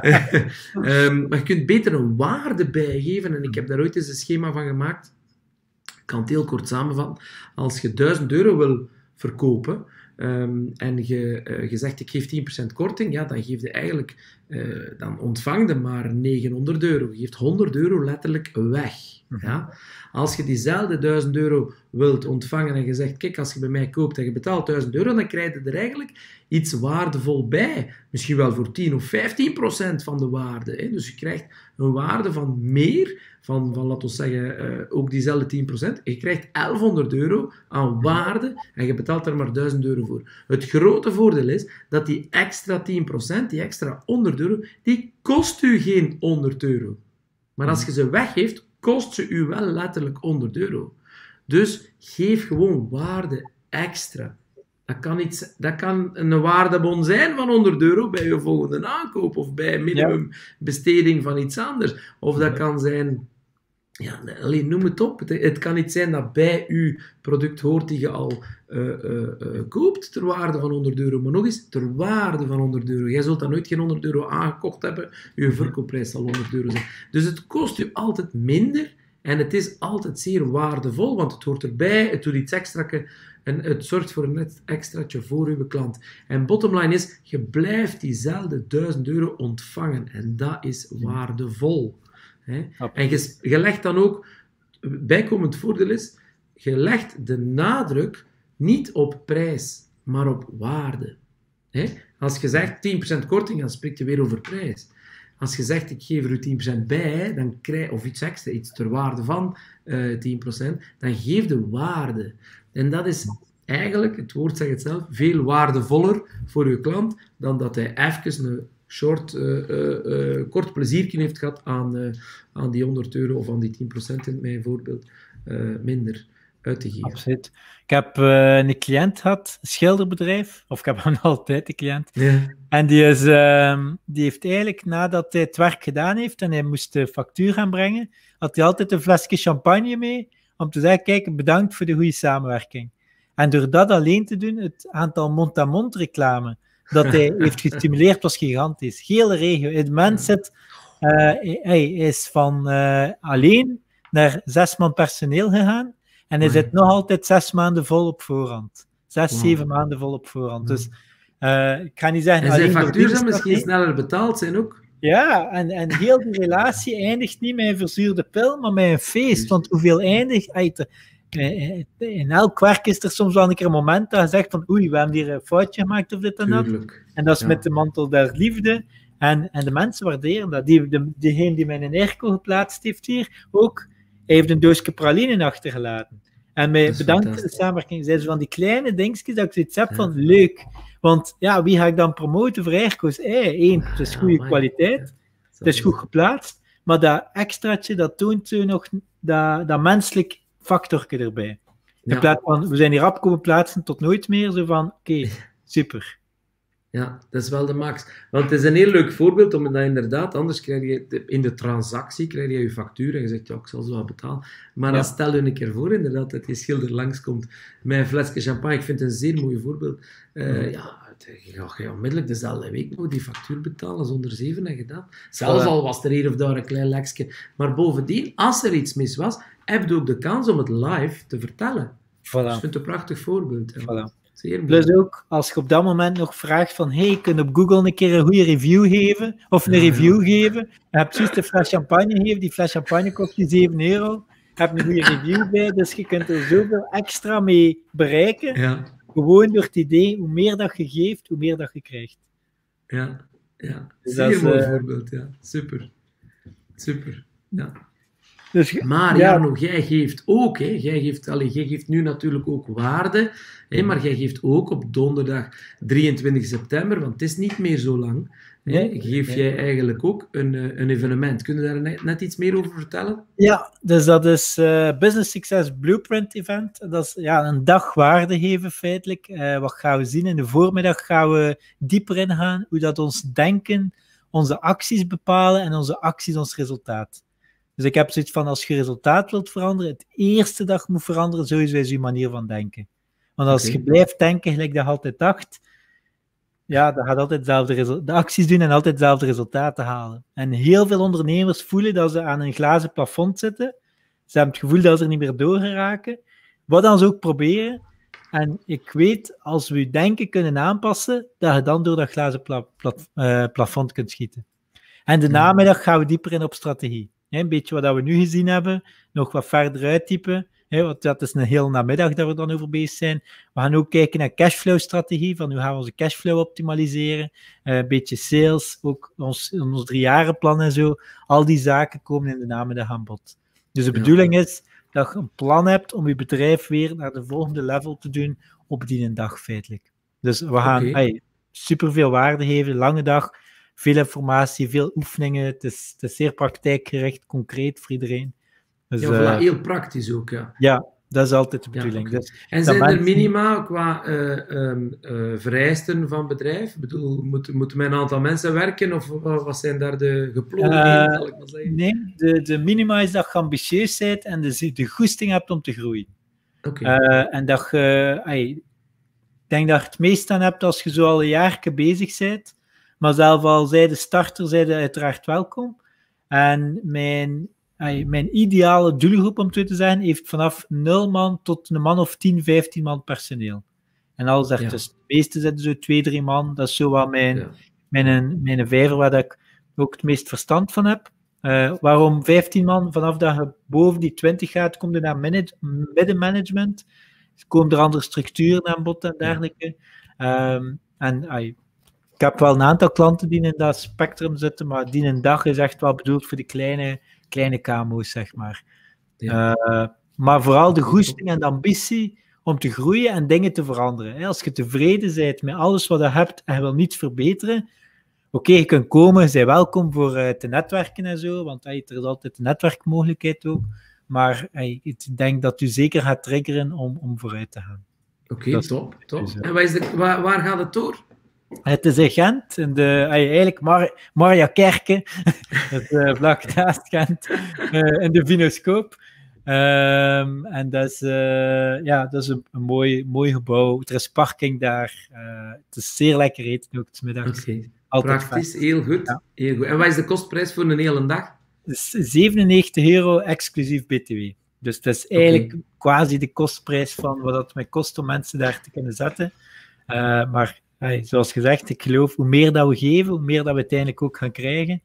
um, maar je kunt beter een waarde bijgeven. En ik heb daar ooit eens een schema van gemaakt. Ik kan het heel kort samenvatten. Als je duizend euro wil verkopen, um, en je, uh, je zegt ik geef tien procent korting, ja, dan, geef je eigenlijk, uh, dan ontvang je maar negenhonderd euro. Je geeft honderd euro letterlijk weg. Ja? Als je diezelfde duizend euro wilt ontvangen en je zegt, kijk, als je bij mij koopt en je betaalt duizend euro, dan krijg je er eigenlijk iets waardevol bij. Misschien wel voor tien of vijftien procent van de waarde. Hè? Dus je krijgt een waarde van meer, van, van laten we zeggen, uh, ook diezelfde tien procent. Je krijgt elfhonderd euro aan waarde en je betaalt er maar duizend euro voor. Het grote voordeel is dat die extra tien procent, die extra honderd euro, die kost u geen honderd euro. Maar als je ze weggeeft, kost ze u wel letterlijk honderd euro. Dus geef gewoon waarde extra. Dat kan, iets, dat kan een waardebon zijn van honderd euro bij je volgende aankoop of bij minimumbesteding van iets anders. Of dat kan zijn... Ja, alleen noem het op. Het, het kan iets zijn dat bij uw product hoort die je al uh, uh, uh, koopt ter waarde van honderd euro. Maar nog eens, ter waarde van honderd euro. Jij zult dan nooit geen honderd euro aangekocht hebben. Je verkoopprijs zal honderd euro zijn. Dus het kost u altijd minder en het is altijd zeer waardevol, want het hoort erbij, het doet iets extra en het zorgt voor een extraatje voor uw klant. En bottomline is, je blijft diezelfde duizend euro ontvangen en dat is waardevol. He? En je, je legt dan ook, bijkomend voordeel is, je legt de nadruk niet op prijs, maar op waarde. He? Als je zegt tien procent korting, dan spreekt je weer over prijs. Als je zegt, ik geef er u tien procent bij, dan krijg, of iets extra, iets ter waarde van uh, tien procent, dan geef de waarde. En dat is eigenlijk, het woord zegt het zelf, veel waardevoller voor je klant dan dat hij even een short, uh, uh, uh, kort pleziertje heeft gehad aan, uh, aan die honderd euro of aan die tien procent in mijn voorbeeld uh, minder uit te geven. Absoluut. Ik heb uh, een cliënt gehad, een schilderbedrijf, of ik heb hem altijd een cliënt. Ja. En die, is, uh, die heeft eigenlijk, nadat hij het werk gedaan heeft en hij moest de factuur gaan brengen, had hij altijd een flesje champagne mee, om te zeggen, kijk, bedankt voor de goede samenwerking. En door dat alleen te doen, het aantal mond-aan-mond reclame dat hij heeft gestimuleerd was gigantisch. Hele regio. Het mens zit, uh, hij is van uh, alleen naar zes man personeel gegaan en hij zit nog altijd zes maanden vol op voorhand. Zes, wow. zeven maanden vol op voorhand. Dus uh, ik ga niet zeggen... En zijn factuur zou misschien sneller betaald zijn ook. Ja, en, en heel die relatie eindigt niet met een verzuurde pil, maar met een feest. Want hoeveel eindigt... In elk werk is er soms wel een keer een moment dat je zegt van oei, we hebben hier een foutje gemaakt of dit en dat. Tuurlijk. En dat is ja. met de mantel der liefde. En, en de mensen waarderen dat. Die, de, diegene die mij in airco geplaatst heeft hier, ook, hij heeft een doosje praline achtergelaten. En mij bedankt voor de samenwerking. Zij van die kleine dingetjes dat ik zoiets heb ja. van leuk. Want ja, wie ga ik dan promoten voor airco's? Eén, het is goede ja, kwaliteit. Ja. Het is goed geplaatst. Maar dat extraatje, dat toont zo nog dat, dat menselijk factorke erbij. In ja. plaats van, we zijn hier rap komen plaatsen tot nooit meer, zo van, oké, okay, super. Ja, dat is wel de max. Want het is een heel leuk voorbeeld, omdat inderdaad, anders krijg je, in de transactie krijg je je factuur en je zegt, ja, ik zal zo wel betalen. Maar ja. dan stel je een keer voor, inderdaad, dat die schilder langskomt met een flesje champagne. Ik vind het een zeer mooi voorbeeld. Uh, ja, je ga je onmiddellijk dezelfde week nog die factuur betalen zonder zeven en gedaan. Zelfs al was er hier of daar een klein lekje. Maar bovendien, als er iets mis was, heb je ook de kans om het live te vertellen. Voilà. Dus ik vind het een prachtig voorbeeld. Voilà. Zeer Plus ook, als je op dat moment nog vraagt van hey, kun je op Google een keer een goede review geven, of een ja, review ja. geven, je hebt juist een fles champagne gegeven, die fles champagne kost je zeven euro, je hebt een goede review bij, dus je kunt er zoveel extra mee bereiken. Ja. Gewoon door het idee, hoe meer dat je geeft, hoe meer dat je krijgt. Ja, ja. Dus Zeer dat is, mooi uh, voorbeeld, ja. Super. Super, ja. Dus, maar ja. Jarno, jij geeft ook, hè, jij, geeft, allez, jij geeft nu natuurlijk ook waarde, hè, maar jij geeft ook op donderdag drieëntwintig september, want het is niet meer zo lang, hè, Nee, geef nee. jij eigenlijk ook een, een evenement. Kun je daar net, net iets meer over vertellen? Ja, dus dat is uh, Business Success Blueprint Event. Dat is ja, een dag waarde geven feitelijk. Uh, wat gaan we zien? In de voormiddag gaan we dieper ingaan hoe dat ons denken onze acties bepalen en onze acties ons resultaat. Dus ik heb zoiets van, als je resultaat wilt veranderen, het eerste dag moet veranderen, sowieso is je manier van denken. Want als okay. je blijft denken, gelijk dat je altijd dacht, ja, dan gaat altijd hetzelfde de acties doen en altijd hetzelfde resultaten halen. En heel veel ondernemers voelen dat ze aan een glazen plafond zitten. Ze hebben het gevoel dat ze er niet meer door geraken. Wat dan ze ook proberen. En ik weet, als we je denken kunnen aanpassen, dat je dan door dat glazen pla pla uh, plafond kunt schieten. En de namiddag gaan we dieper in op strategie. He, een beetje wat we nu gezien hebben, nog wat verder uittypen. He, want dat is een hele namiddag dat we dan over bezig zijn. We gaan ook kijken naar cashflow-strategie, van hoe gaan we onze cashflow optimaliseren. Uh, een beetje sales, ook ons, ons driejarenplan en zo. Al die zaken komen in de namiddag aan bod. Dus de bedoeling ja. is dat je een plan hebt om je bedrijf weer naar de volgende level te doen op die dag feitelijk. Dus we gaan okay. hey, superveel waarde geven, lange dag, veel informatie, veel oefeningen. Het is, het is zeer praktijkgericht, concreet voor iedereen. Dus, ja, voilà, uh, heel praktisch ook, ja. Ja, dat is altijd de bedoeling. Ja, okay. dus, en zijn er minima qua uh, um, uh, vereisten van bedrijf? Ik bedoel, moeten moet met een aantal mensen werken of wat zijn daar de geploegden? Uh, zal ik maar zeggen? Nee, de, de minima is dat je ambitieus bent en de, de goesting hebt om te groeien. Okay. Uh, en dat je, uh, ik denk dat je het meest aan hebt als je zo al een jaar bezig bent. Maar zelf al zij de starter, zijn uiteraard welkom. En mijn, mijn ideale doelgroep, om het te zeggen, heeft vanaf nul man tot een man of tien, vijftien man personeel. En alles daartussen. Ja. De meeste zitten zo twee, drie man. Dat is zo wat mijn, ja. mijn, mijn vijver waar ik ook het meest verstand van heb. Uh, waarom vijftien man? Vanaf dat je boven die twintig gaat, kom je naar middenmanagement. Komen er andere structuren aan bod en dergelijke. Um, en ay, ik heb wel een aantal klanten die in dat spectrum zitten, maar die een dag is echt wel bedoeld voor de kleine, kleine K M O's, zeg maar. Ja. Uh, maar vooral de goesting en de ambitie om te groeien en dingen te veranderen. Als je tevreden bent met alles wat je hebt en je wil niets verbeteren, oké, okay, je kunt komen, je bent welkom voor uh, te netwerken en zo, want hey, er is altijd een netwerkmogelijkheid ook. Maar hey, ik denk dat u zeker gaat triggeren om, om vooruit te gaan. Oké, okay, top, top. Dus, uh, en waar, is de, waar, waar gaat het door? Het is in Gent, in de, eigenlijk Mar Maria Kerken, het uh, vlak naast Gent, uh, in de Vinoscoop. Um, en dat is, uh, ja, dat is een, een mooi, mooi gebouw. Er is parking daar. Uh, het is zeer lekker eten ook 's middags. Okay. Praktisch, vet. Heel goed, ja. Heel goed. En wat is de kostprijs voor een hele dag? zevenennegentig euro exclusief B T W. Dus het is eigenlijk okay. quasi de kostprijs van wat het mij kost om mensen daar te kunnen zetten. Uh, maar hey, zoals gezegd, ik geloof hoe meer dat we geven, hoe meer dat we uiteindelijk ook gaan krijgen.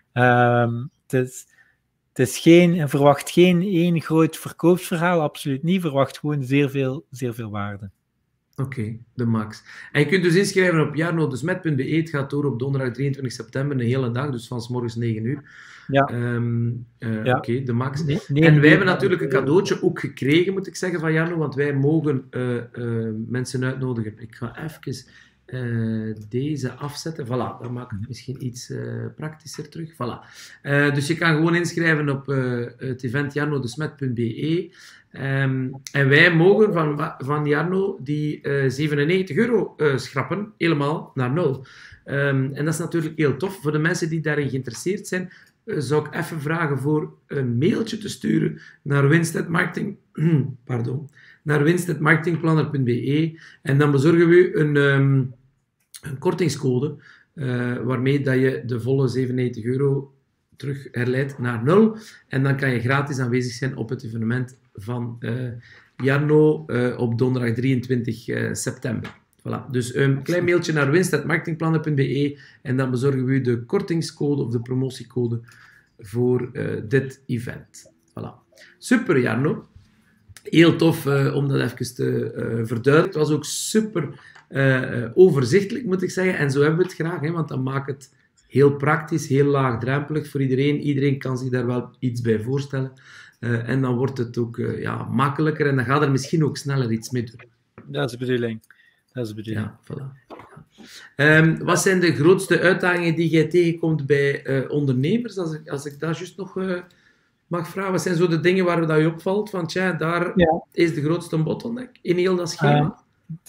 Um, het is, het is geen, verwacht geen één groot verkoopsverhaal, absoluut niet. Verwacht gewoon zeer veel, zeer veel waarde. Oké, okay, de max. En je kunt dus inschrijven op jarnodesmet punt be. Het gaat door op donderdag drieëntwintig september, een hele dag, dus van 's morgens negen uur. Ja. Um, uh, ja. Oké, okay, de max. Nee, nee, en wij nee, hebben natuurlijk een cadeautje ook gekregen, moet ik zeggen, van Jarno, want wij mogen uh, uh, mensen uitnodigen. Ik ga even uh, deze afzetten. Voilà, dat maakt het misschien iets uh, praktischer terug. Voilà. Uh, dus je kan gewoon inschrijven op uh, het event jarnodesmet punt be. Um, en wij mogen van, van Jarno die uh, zevenennegentig euro uh, schrappen, helemaal naar nul. Um, en dat is natuurlijk heel tof. Voor de mensen die daarin geïnteresseerd zijn, uh, zou ik even vragen voor een mailtje te sturen naar winst@marketing, pardon, naar winst at marketingplanner punt be. En dan bezorgen we u een, um, een kortingscode uh, waarmee dat je de volle zevenennegentig euro terug herleidt naar nul. En dan kan je gratis aanwezig zijn op het evenement van uh, Jarno uh, op donderdag drieëntwintig september. Voilà. Dus een klein mailtje naar winst at marketingplanner punt be en dan bezorgen we u de kortingscode of de promotiecode voor uh, dit event. Voilà. Super, Jarno. heel tof uh, om dat even te uh, verduidelijken. Het was ook super uh, overzichtelijk, moet ik zeggen. En zo hebben we het graag, hè, want dan maakt het heel praktisch, heel laagdrempelig voor iedereen. Iedereen kan zich daar wel iets bij voorstellen. Uh, en dan wordt het ook uh, ja, makkelijker en dan gaat er misschien ook sneller iets mee doen. Dat is de bedoeling. Dat is de bedoeling. Ja, voilà. Ja. Um, wat zijn de grootste uitdagingen die jij tegenkomt bij uh, ondernemers? Als ik, als ik daar juist nog uh, mag vragen, wat zijn zo de dingen waar dat je opvalt? Van tja, daar ja. is de grootste bottleneck in heel dat schema. Uh,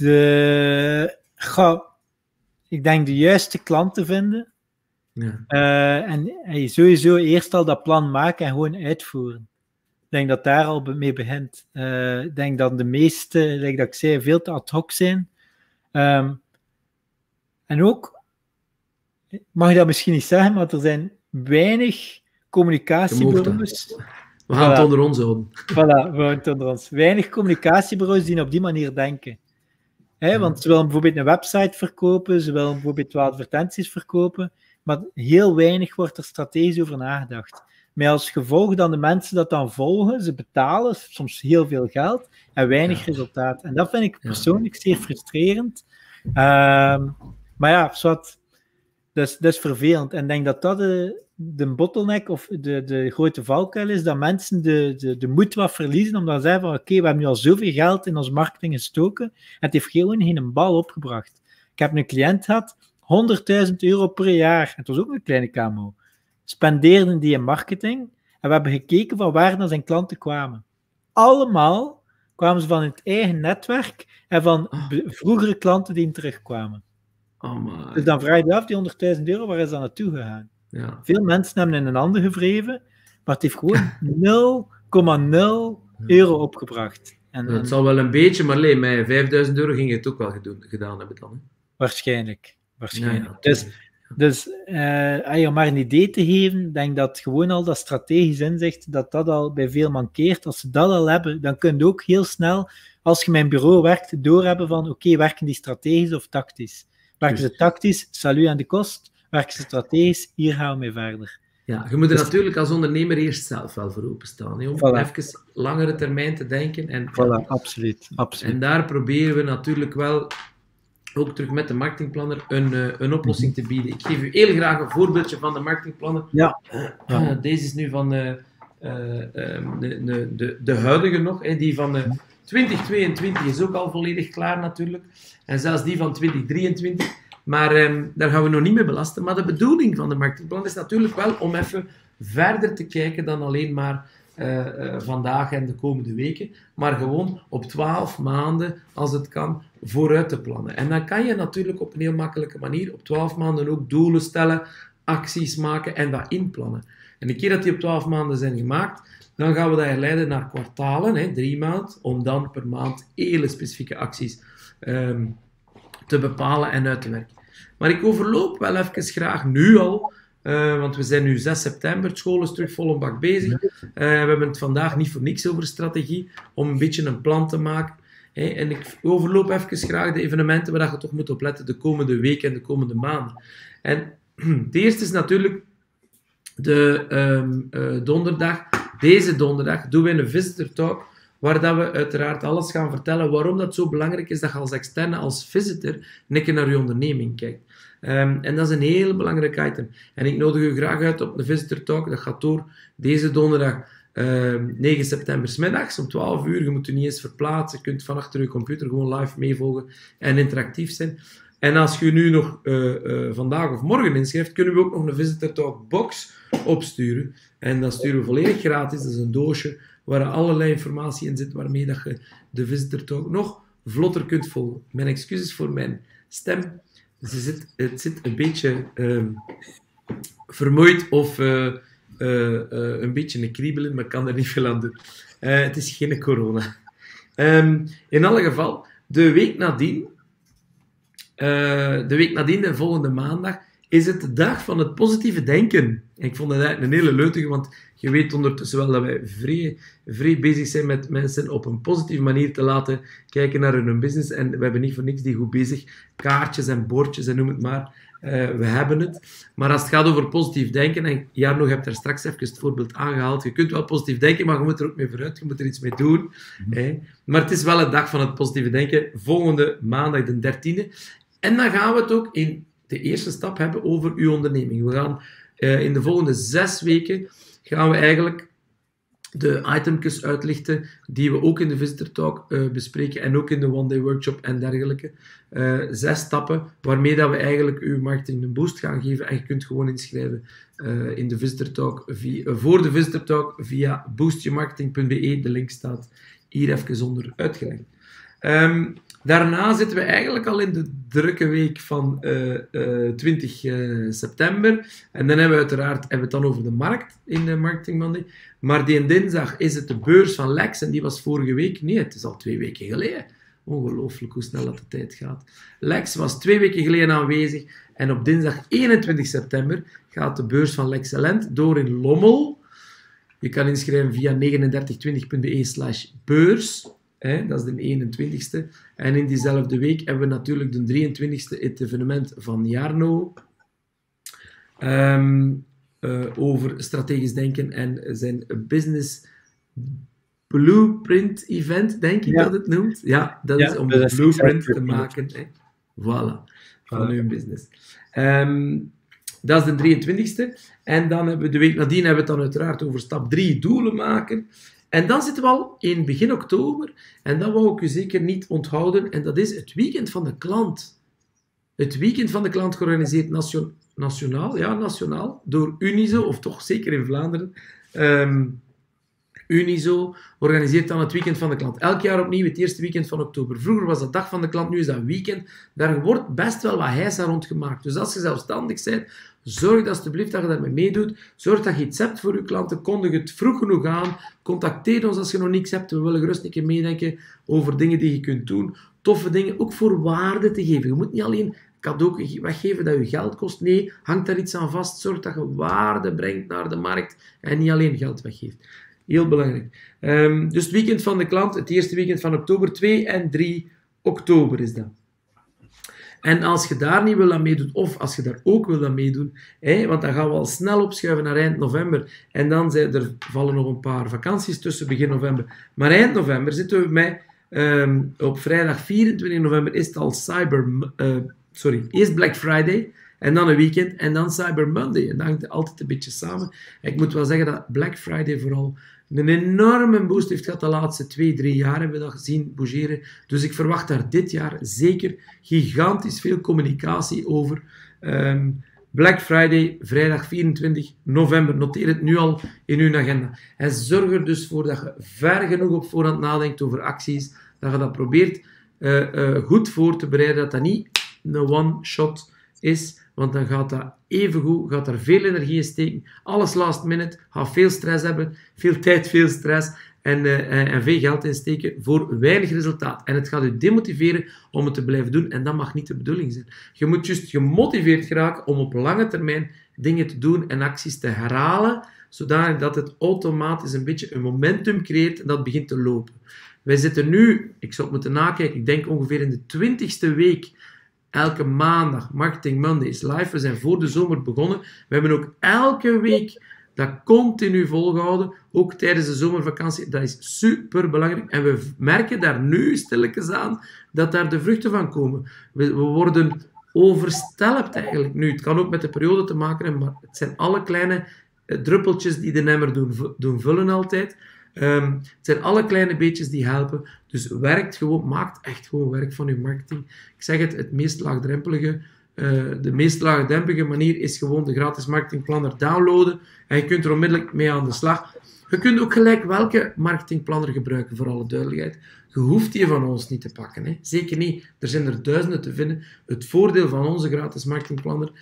de... Goh, ik denk de juiste klanten vinden. Ja. Uh, en hey, sowieso eerst al dat plan maken en gewoon uitvoeren. Ik denk dat daar al mee begint. Uh, ik denk dat de meeste, like dat ik zei, veel te ad hoc zijn. Um, en ook, mag je dat misschien niet zeggen, maar er zijn weinig communicatiebureaus. We gaan voilà. het onder ons houden. Voilà, we gaan het onder ons. Weinig communicatiebureaus die op die manier denken. He, want ze willen bijvoorbeeld een website verkopen, ze willen bijvoorbeeld wel advertenties verkopen, maar heel weinig wordt er strategisch over nagedacht. Met als gevolg dat de mensen dat dan volgen, ze betalen soms heel veel geld en weinig ja. resultaat. En dat vind ik persoonlijk ja. zeer frustrerend. Um, maar ja, zwart, dat is, dat is vervelend. En ik denk dat dat de, de bottleneck of de, de grote valkuil is, dat mensen de, de, de moed wat verliezen, omdat ze zeggen van oké, okay, we hebben nu al zoveel geld in onze marketing gestoken, en het heeft gewoon geen bal opgebracht. Ik heb een cliënt gehad, honderdduizend euro per jaar, het was ook een kleine K M O, spendeerden die in marketing, en we hebben gekeken van waar dan zijn klanten kwamen. Allemaal kwamen ze van het eigen netwerk en van oh. vroegere klanten die terugkwamen. Oh dus dan vraag je je af, die honderdduizend euro, waar is dat naartoe gegaan? Ja. Veel mensen hebben in een handen gevreven, maar het heeft gewoon nul komma nul euro opgebracht. En, dat en... zal wel een beetje, maar alleen met vijfduizend euro ging je het ook wel gedoen, gedaan hebben dan. Hè? Waarschijnlijk. waarschijnlijk. Ja, ja, dus dus uh, om maar een idee te geven, denk dat gewoon al dat strategisch inzicht, dat dat al bij veel mankeert. Als ze dat al hebben, dan kun je ook heel snel, als je met een bureau werkt, doorhebben van oké, okay, werken die strategisch of tactisch? Werken ze tactisch, salut aan de kost. Werken ze strategisch, hier gaan we mee verder. Ja, je moet er dus, natuurlijk als ondernemer eerst zelf wel voor openstaan. Hè, om voilà. even langere termijn te denken. En, voilà, ja, absoluut, absoluut. En daar proberen we natuurlijk wel, ook terug met de marketingplanner, een, uh, een oplossing te bieden. Ik geef u heel graag een voorbeeldje van de marketingplanner. Ja. Uh, uh, deze is nu van uh, uh, uh, de, de, de, de huidige nog, hè, die van uh, twintig tweeëntwintig is ook al volledig klaar natuurlijk. En zelfs die van twintig drieëntwintig. Maar um, daar gaan we nog niet mee belasten. Maar de bedoeling van de marketingplan is natuurlijk wel om even verder te kijken dan alleen maar uh, uh, vandaag en de komende weken. Maar gewoon op twaalf maanden, als het kan, vooruit te plannen. En dan kan je natuurlijk op een heel makkelijke manier op twaalf maanden ook doelen stellen, acties maken en dat inplannen. En een keer dat die op twaalf maanden zijn gemaakt, dan gaan we dat herleiden naar kwartalen, hè, drie maanden, om dan per maand hele specifieke acties um, te bepalen en uit te werken. Maar ik overloop wel even graag nu al, uh, want we zijn nu zes september, het school is terug vol een bak bezig. Uh, we hebben het vandaag niet voor niks over strategie, om een beetje een plan te maken. Hey, en ik overloop even graag de evenementen waar je toch moet opletten de komende weken en de komende maanden. En het eerste is natuurlijk de um, uh, donderdag. Deze donderdag doen we een visitor talk, waar dat we uiteraard alles gaan vertellen waarom dat zo belangrijk is dat je als externe, als visitor, een keer naar je onderneming kijkt. Um, en dat is een heel belangrijk item. En ik nodig u graag uit op de visitor talk. Dat gaat door deze donderdag um, negen september 's middags om twaalf uur. Je moet u niet eens verplaatsen. Je kunt van achter je computer gewoon live meevolgen en interactief zijn. En als je nu nog uh, uh, vandaag of morgen inschrijft, kunnen we ook nog een visitor talk box opsturen. En dat sturen we volledig gratis. Dat is een doosje waar allerlei informatie in zit, waarmee dat je de visitor talk nog vlotter kunt volgen. Mijn excuses voor mijn stem. Ze zit, het zit een beetje uh, vermoeid of uh, uh, uh, een beetje een kriebel in, maar ik kan er niet veel aan doen. Uh, het is geen corona. Um, in alle geval, de week nadien, uh, de week nadien, de volgende maandag, is het de dag van het positieve denken. En ik vond dat eigenlijk een hele leutige, want je weet ondertussen wel dat wij vrij, vrij bezig zijn met mensen op een positieve manier te laten kijken naar hun business. En we hebben niet voor niks die goed bezig. Kaartjes en bordjes en noem het maar. Uh, we hebben het. Maar als het gaat over positief denken, en Jarno, je hebt daar straks even het voorbeeld aangehaald, je kunt wel positief denken, maar je moet er ook mee vooruit, je moet er iets mee doen. Mm-hmm. Hè. Maar het is wel een dag van het positieve denken, volgende maandag de dertiende. En dan gaan we het ook in de eerste stap hebben over uw onderneming. We gaan uh, in de volgende zes weken gaan we eigenlijk de itemjes uitlichten die we ook in de Visitor Talk uh, bespreken en ook in de One Day Workshop en dergelijke. Uh, zes stappen waarmee dat we eigenlijk uw marketing een boost gaan geven en je kunt gewoon inschrijven uh, in de Visitor Talk via, uh, voor de Visitor Talk via boost je marketing punt b e. De link staat hier even onder uitgelegd. Um, Daarna zitten we eigenlijk al in de drukke week van uh, uh, twintig september. En dan hebben we uiteraard hebben we het dan over de markt in de Marketing Monday. Maar die dinsdag is het de beurs van Lex. En die was vorige week. Nee, het is al twee weken geleden. Ongelooflijk hoe snel dat de tijd gaat. Lex was twee weken geleden aanwezig. En op dinsdag eenentwintig september gaat de beurs van Lexcellent door in Lommel. Je kan inschrijven via negenendertig twintig punt b e slash beurs. He, dat is de eenentwintigste. En in diezelfde week hebben we natuurlijk de drieëntwintigste het evenement van Jarno. Um, uh, over strategisch denken en zijn business blueprint event, denk ik ja. dat het noemt. Ja, dat ja, is om de blueprint te maken. He. Voilà, van uw business. Um, dat is de drieëntwintigste. En dan hebben we de week nadien hebben we het dan uiteraard over stap drie, doelen maken. En dan zitten we al in begin oktober, en dat wou ik u zeker niet onthouden, en dat is het weekend van de klant. Het weekend van de klant georganiseerd nation, nationaal, ja, nationaal, door Unizo, of toch zeker in Vlaanderen. Um, Unizo organiseert dan het weekend van de klant. Elk jaar opnieuw het eerste weekend van oktober. Vroeger was dat dag van de klant, nu is dat weekend. Daar wordt best wel wat heisa rond gemaakt. Dus als je zelfstandig bent, zorg alsjeblieft dat je daarmee meedoet. Zorg dat je iets hebt voor je klanten. Kondig het vroeg genoeg aan. Contacteer ons als je nog niks hebt. We willen gerust een keer meedenken over dingen die je kunt doen. Toffe dingen, ook voor waarde te geven. Je moet niet alleen cadeau weggeven dat je geld kost. Nee, hang daar iets aan vast. Zorg dat je waarde brengt naar de markt en niet alleen geld weggeeft. Heel belangrijk. Um, dus het weekend van de klant, het eerste weekend van oktober, twee en drie oktober is dat. En als je daar niet wil aan meedoen, of als je daar ook wil aan meedoen, hè, want dan gaan we al snel opschuiven naar eind november, en dan zijn er vallen nog een paar vakanties tussen begin november. Maar eind november zitten we met, um, op vrijdag vierentwintig november is het al Cyber, uh, sorry, eerst Black Friday, en dan een weekend, en dan Cyber Monday. En dat hangt altijd een beetje samen. En ik moet wel zeggen dat Black Friday vooral een enorme boost heeft gehad de laatste twee, drie jaar, hebben we dat gezien bougeren. Dus ik verwacht daar dit jaar zeker gigantisch veel communicatie over. Um, Black Friday, vrijdag vierentwintig november. Noteer het nu al in uw agenda. En zorg er dus voor dat je ver genoeg op voorhand nadenkt over acties, dat je dat probeert uh, uh, goed voor te bereiden, dat dat niet een one-shot is, want dan gaat dat evengoed, gaat er veel energie in steken, alles last minute, gaat veel stress hebben, veel tijd, veel stress en, uh, en, en veel geld insteken voor weinig resultaat. En het gaat u demotiveren om het te blijven doen en dat mag niet de bedoeling zijn. Je moet juist gemotiveerd geraken om op lange termijn dingen te doen en acties te herhalen, zodat het automatisch een beetje een momentum creëert en dat begint te lopen. Wij zitten nu, ik zou het moeten nakijken, ik denk ongeveer in de twintigste week. Elke maandag, Marketing Monday is live. We zijn voor de zomer begonnen. We hebben ook elke week dat continu volgehouden. Ook tijdens de zomervakantie. Dat is super belangrijk. En we merken daar nu stilletjes aan dat daar de vruchten van komen. We, we worden overstelpt eigenlijk nu. Het kan ook met de periode te maken hebben, maar het zijn alle kleine druppeltjes die de emmer doen, doen vullen altijd. Um, het zijn alle kleine beetjes die helpen. Dus werkt gewoon, maakt echt gewoon werk van uw marketing. Ik zeg het, het meest laagdrempelige, uh, de meest laagdrempelige manier is gewoon de gratis marketingplanner downloaden. En je kunt er onmiddellijk mee aan de slag. Je kunt ook gelijk welke marketingplanner gebruiken, voor alle duidelijkheid. Je hoeft die van ons niet te pakken. Hè. Zeker niet. Er zijn er duizenden te vinden. Het voordeel van onze gratis marketingplanner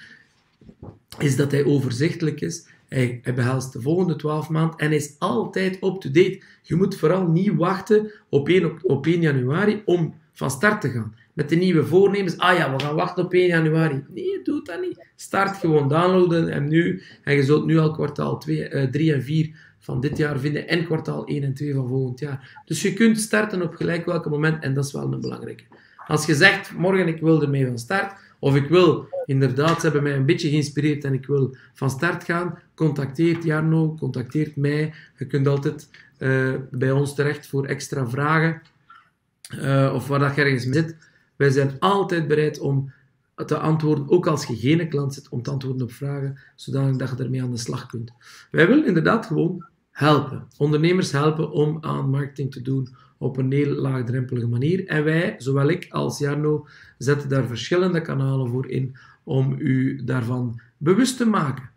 is dat hij overzichtelijk is. Hij, hij behelst de volgende twaalf maanden en is altijd up-to-date. Je moet vooral niet wachten op één, op één januari om van start te gaan. met de nieuwe voornemens. Ah ja, we gaan wachten op één januari. Nee, doe dat niet. Start gewoon downloaden en nu. En je zult nu al kwartaal drie en vier van dit jaar vinden en kwartaal één en twee van volgend jaar. Dus je kunt starten op gelijk welk moment en dat is wel een belangrijke. Als je zegt, morgen ik wil ermee van start, of ik wil, inderdaad, ze hebben mij een beetje geïnspireerd en ik wil van start gaan, contacteert Jarno, contacteert mij. Je kunt altijd uh, bij ons terecht voor extra vragen, uh, of waar dat je ergens mee zit. Wij zijn altijd bereid om te antwoorden, ook als je geen klant zit, om te antwoorden op vragen, zodat je ermee aan de slag kunt. Wij willen inderdaad gewoon helpen. Ondernemers helpen om aan marketing te doen op een heel laagdrempelige manier. En wij, zowel ik als Jarno, zetten daar verschillende kanalen voor in om u daarvan bewust te maken.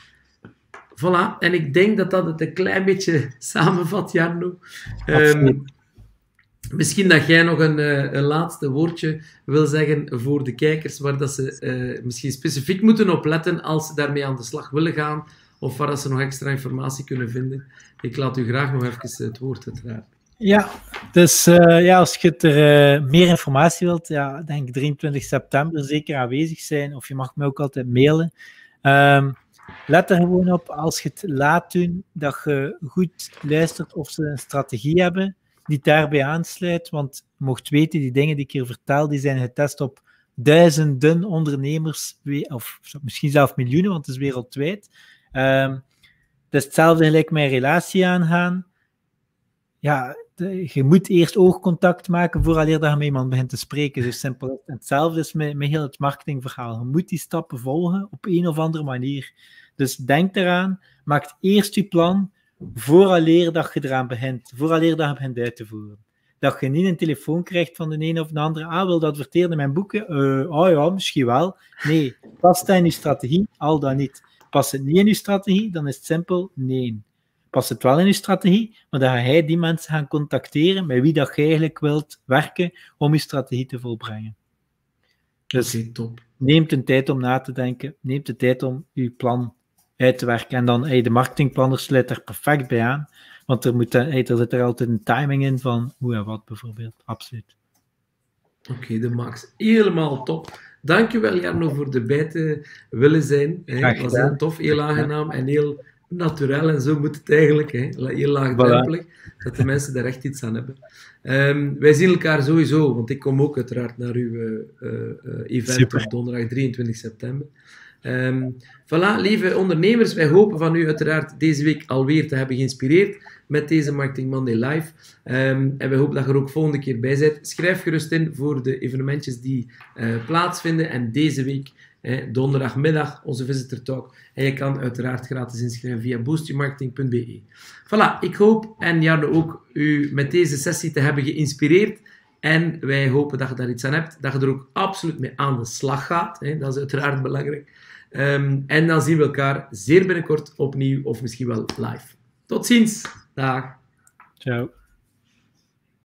Voilà. En ik denk dat dat het een klein beetje samenvat, Jarno. Um, misschien dat jij nog een, een laatste woordje wil zeggen voor de kijkers, waar dat ze uh, misschien specifiek moeten opletten als ze daarmee aan de slag willen gaan, of waar dat ze nog extra informatie kunnen vinden. Ik laat u graag nog even het woord uiteraard. Ja, dus uh, ja, als je er uh, meer informatie wilt, ja, denk drieëntwintig september zeker aanwezig zijn, of je mag me ook altijd mailen. Um, let er gewoon op, als je het laat doen, dat je goed luistert of ze een strategie hebben die daarbij aansluit, want je mocht weten, die dingen die ik hier vertel, die zijn getest op duizenden ondernemers, of misschien zelfs miljoenen, want het is wereldwijd. Um, het is hetzelfde gelijk met een relatie aangaan. Ja, de, je moet eerst oogcontact maken vooraleer dat je met iemand begint te spreken. Zo simpel. Hetzelfde is met, met heel het marketingverhaal. Je moet die stappen volgen op een of andere manier. Dus denk eraan, maak eerst je plan vooraleer dat je eraan begint. Vooraleer dat je begint uit te voeren. Dat je niet een telefoon krijgt van de een of de andere. Ah, wil dat adverteren in mijn boeken? Uh, oh ja, misschien wel. Nee, past dat in je strategie? Al dan niet. Past het niet in je strategie? Dan is het simpel nee. Past het wel in je strategie, maar dan ga jij die mensen gaan contacteren met wie dat je eigenlijk wilt werken om je strategie te volbrengen. Dus okay, top. Neem de tijd om na te denken, neem de tijd om je plan uit te werken. En dan, hey, de marketingplanner sluit er perfect bij aan, want er, moet, hey, er zit er altijd een timing in van hoe en wat bijvoorbeeld. Absoluut. Oké, okay, de max. Helemaal top. Dankjewel, Jarno, voor erbij te willen zijn. Het was heel tof, heel aangenaam en heel naturel en zo moet het eigenlijk. Hè. Heel laagdrempelig, voilà. Dat de mensen daar echt iets aan hebben. Um, wij zien elkaar sowieso, want ik kom ook uiteraard naar uw uh, uh, event Super. Op donderdag drieëntwintig september. Um, voilà, lieve ondernemers, wij hopen van u uiteraard deze week alweer te hebben geïnspireerd met deze Marketing Monday Live. Um, en wij hopen dat je er ook volgende keer bij bent. Schrijf gerust in voor de evenementjes die uh, plaatsvinden. En deze week, eh, donderdagmiddag, onze Visitor Talk. En je kan uiteraard gratis inschrijven via boost your marketing punt b e. Voilà, ik hoop, en Jarno ook, u met deze sessie te hebben geïnspireerd. En wij hopen dat je daar iets aan hebt. Dat je er ook absoluut mee aan de slag gaat. Hè. Dat is uiteraard belangrijk. Um, en dan zien we elkaar zeer binnenkort opnieuw, of misschien wel live. Tot ziens. Dag. Ciao.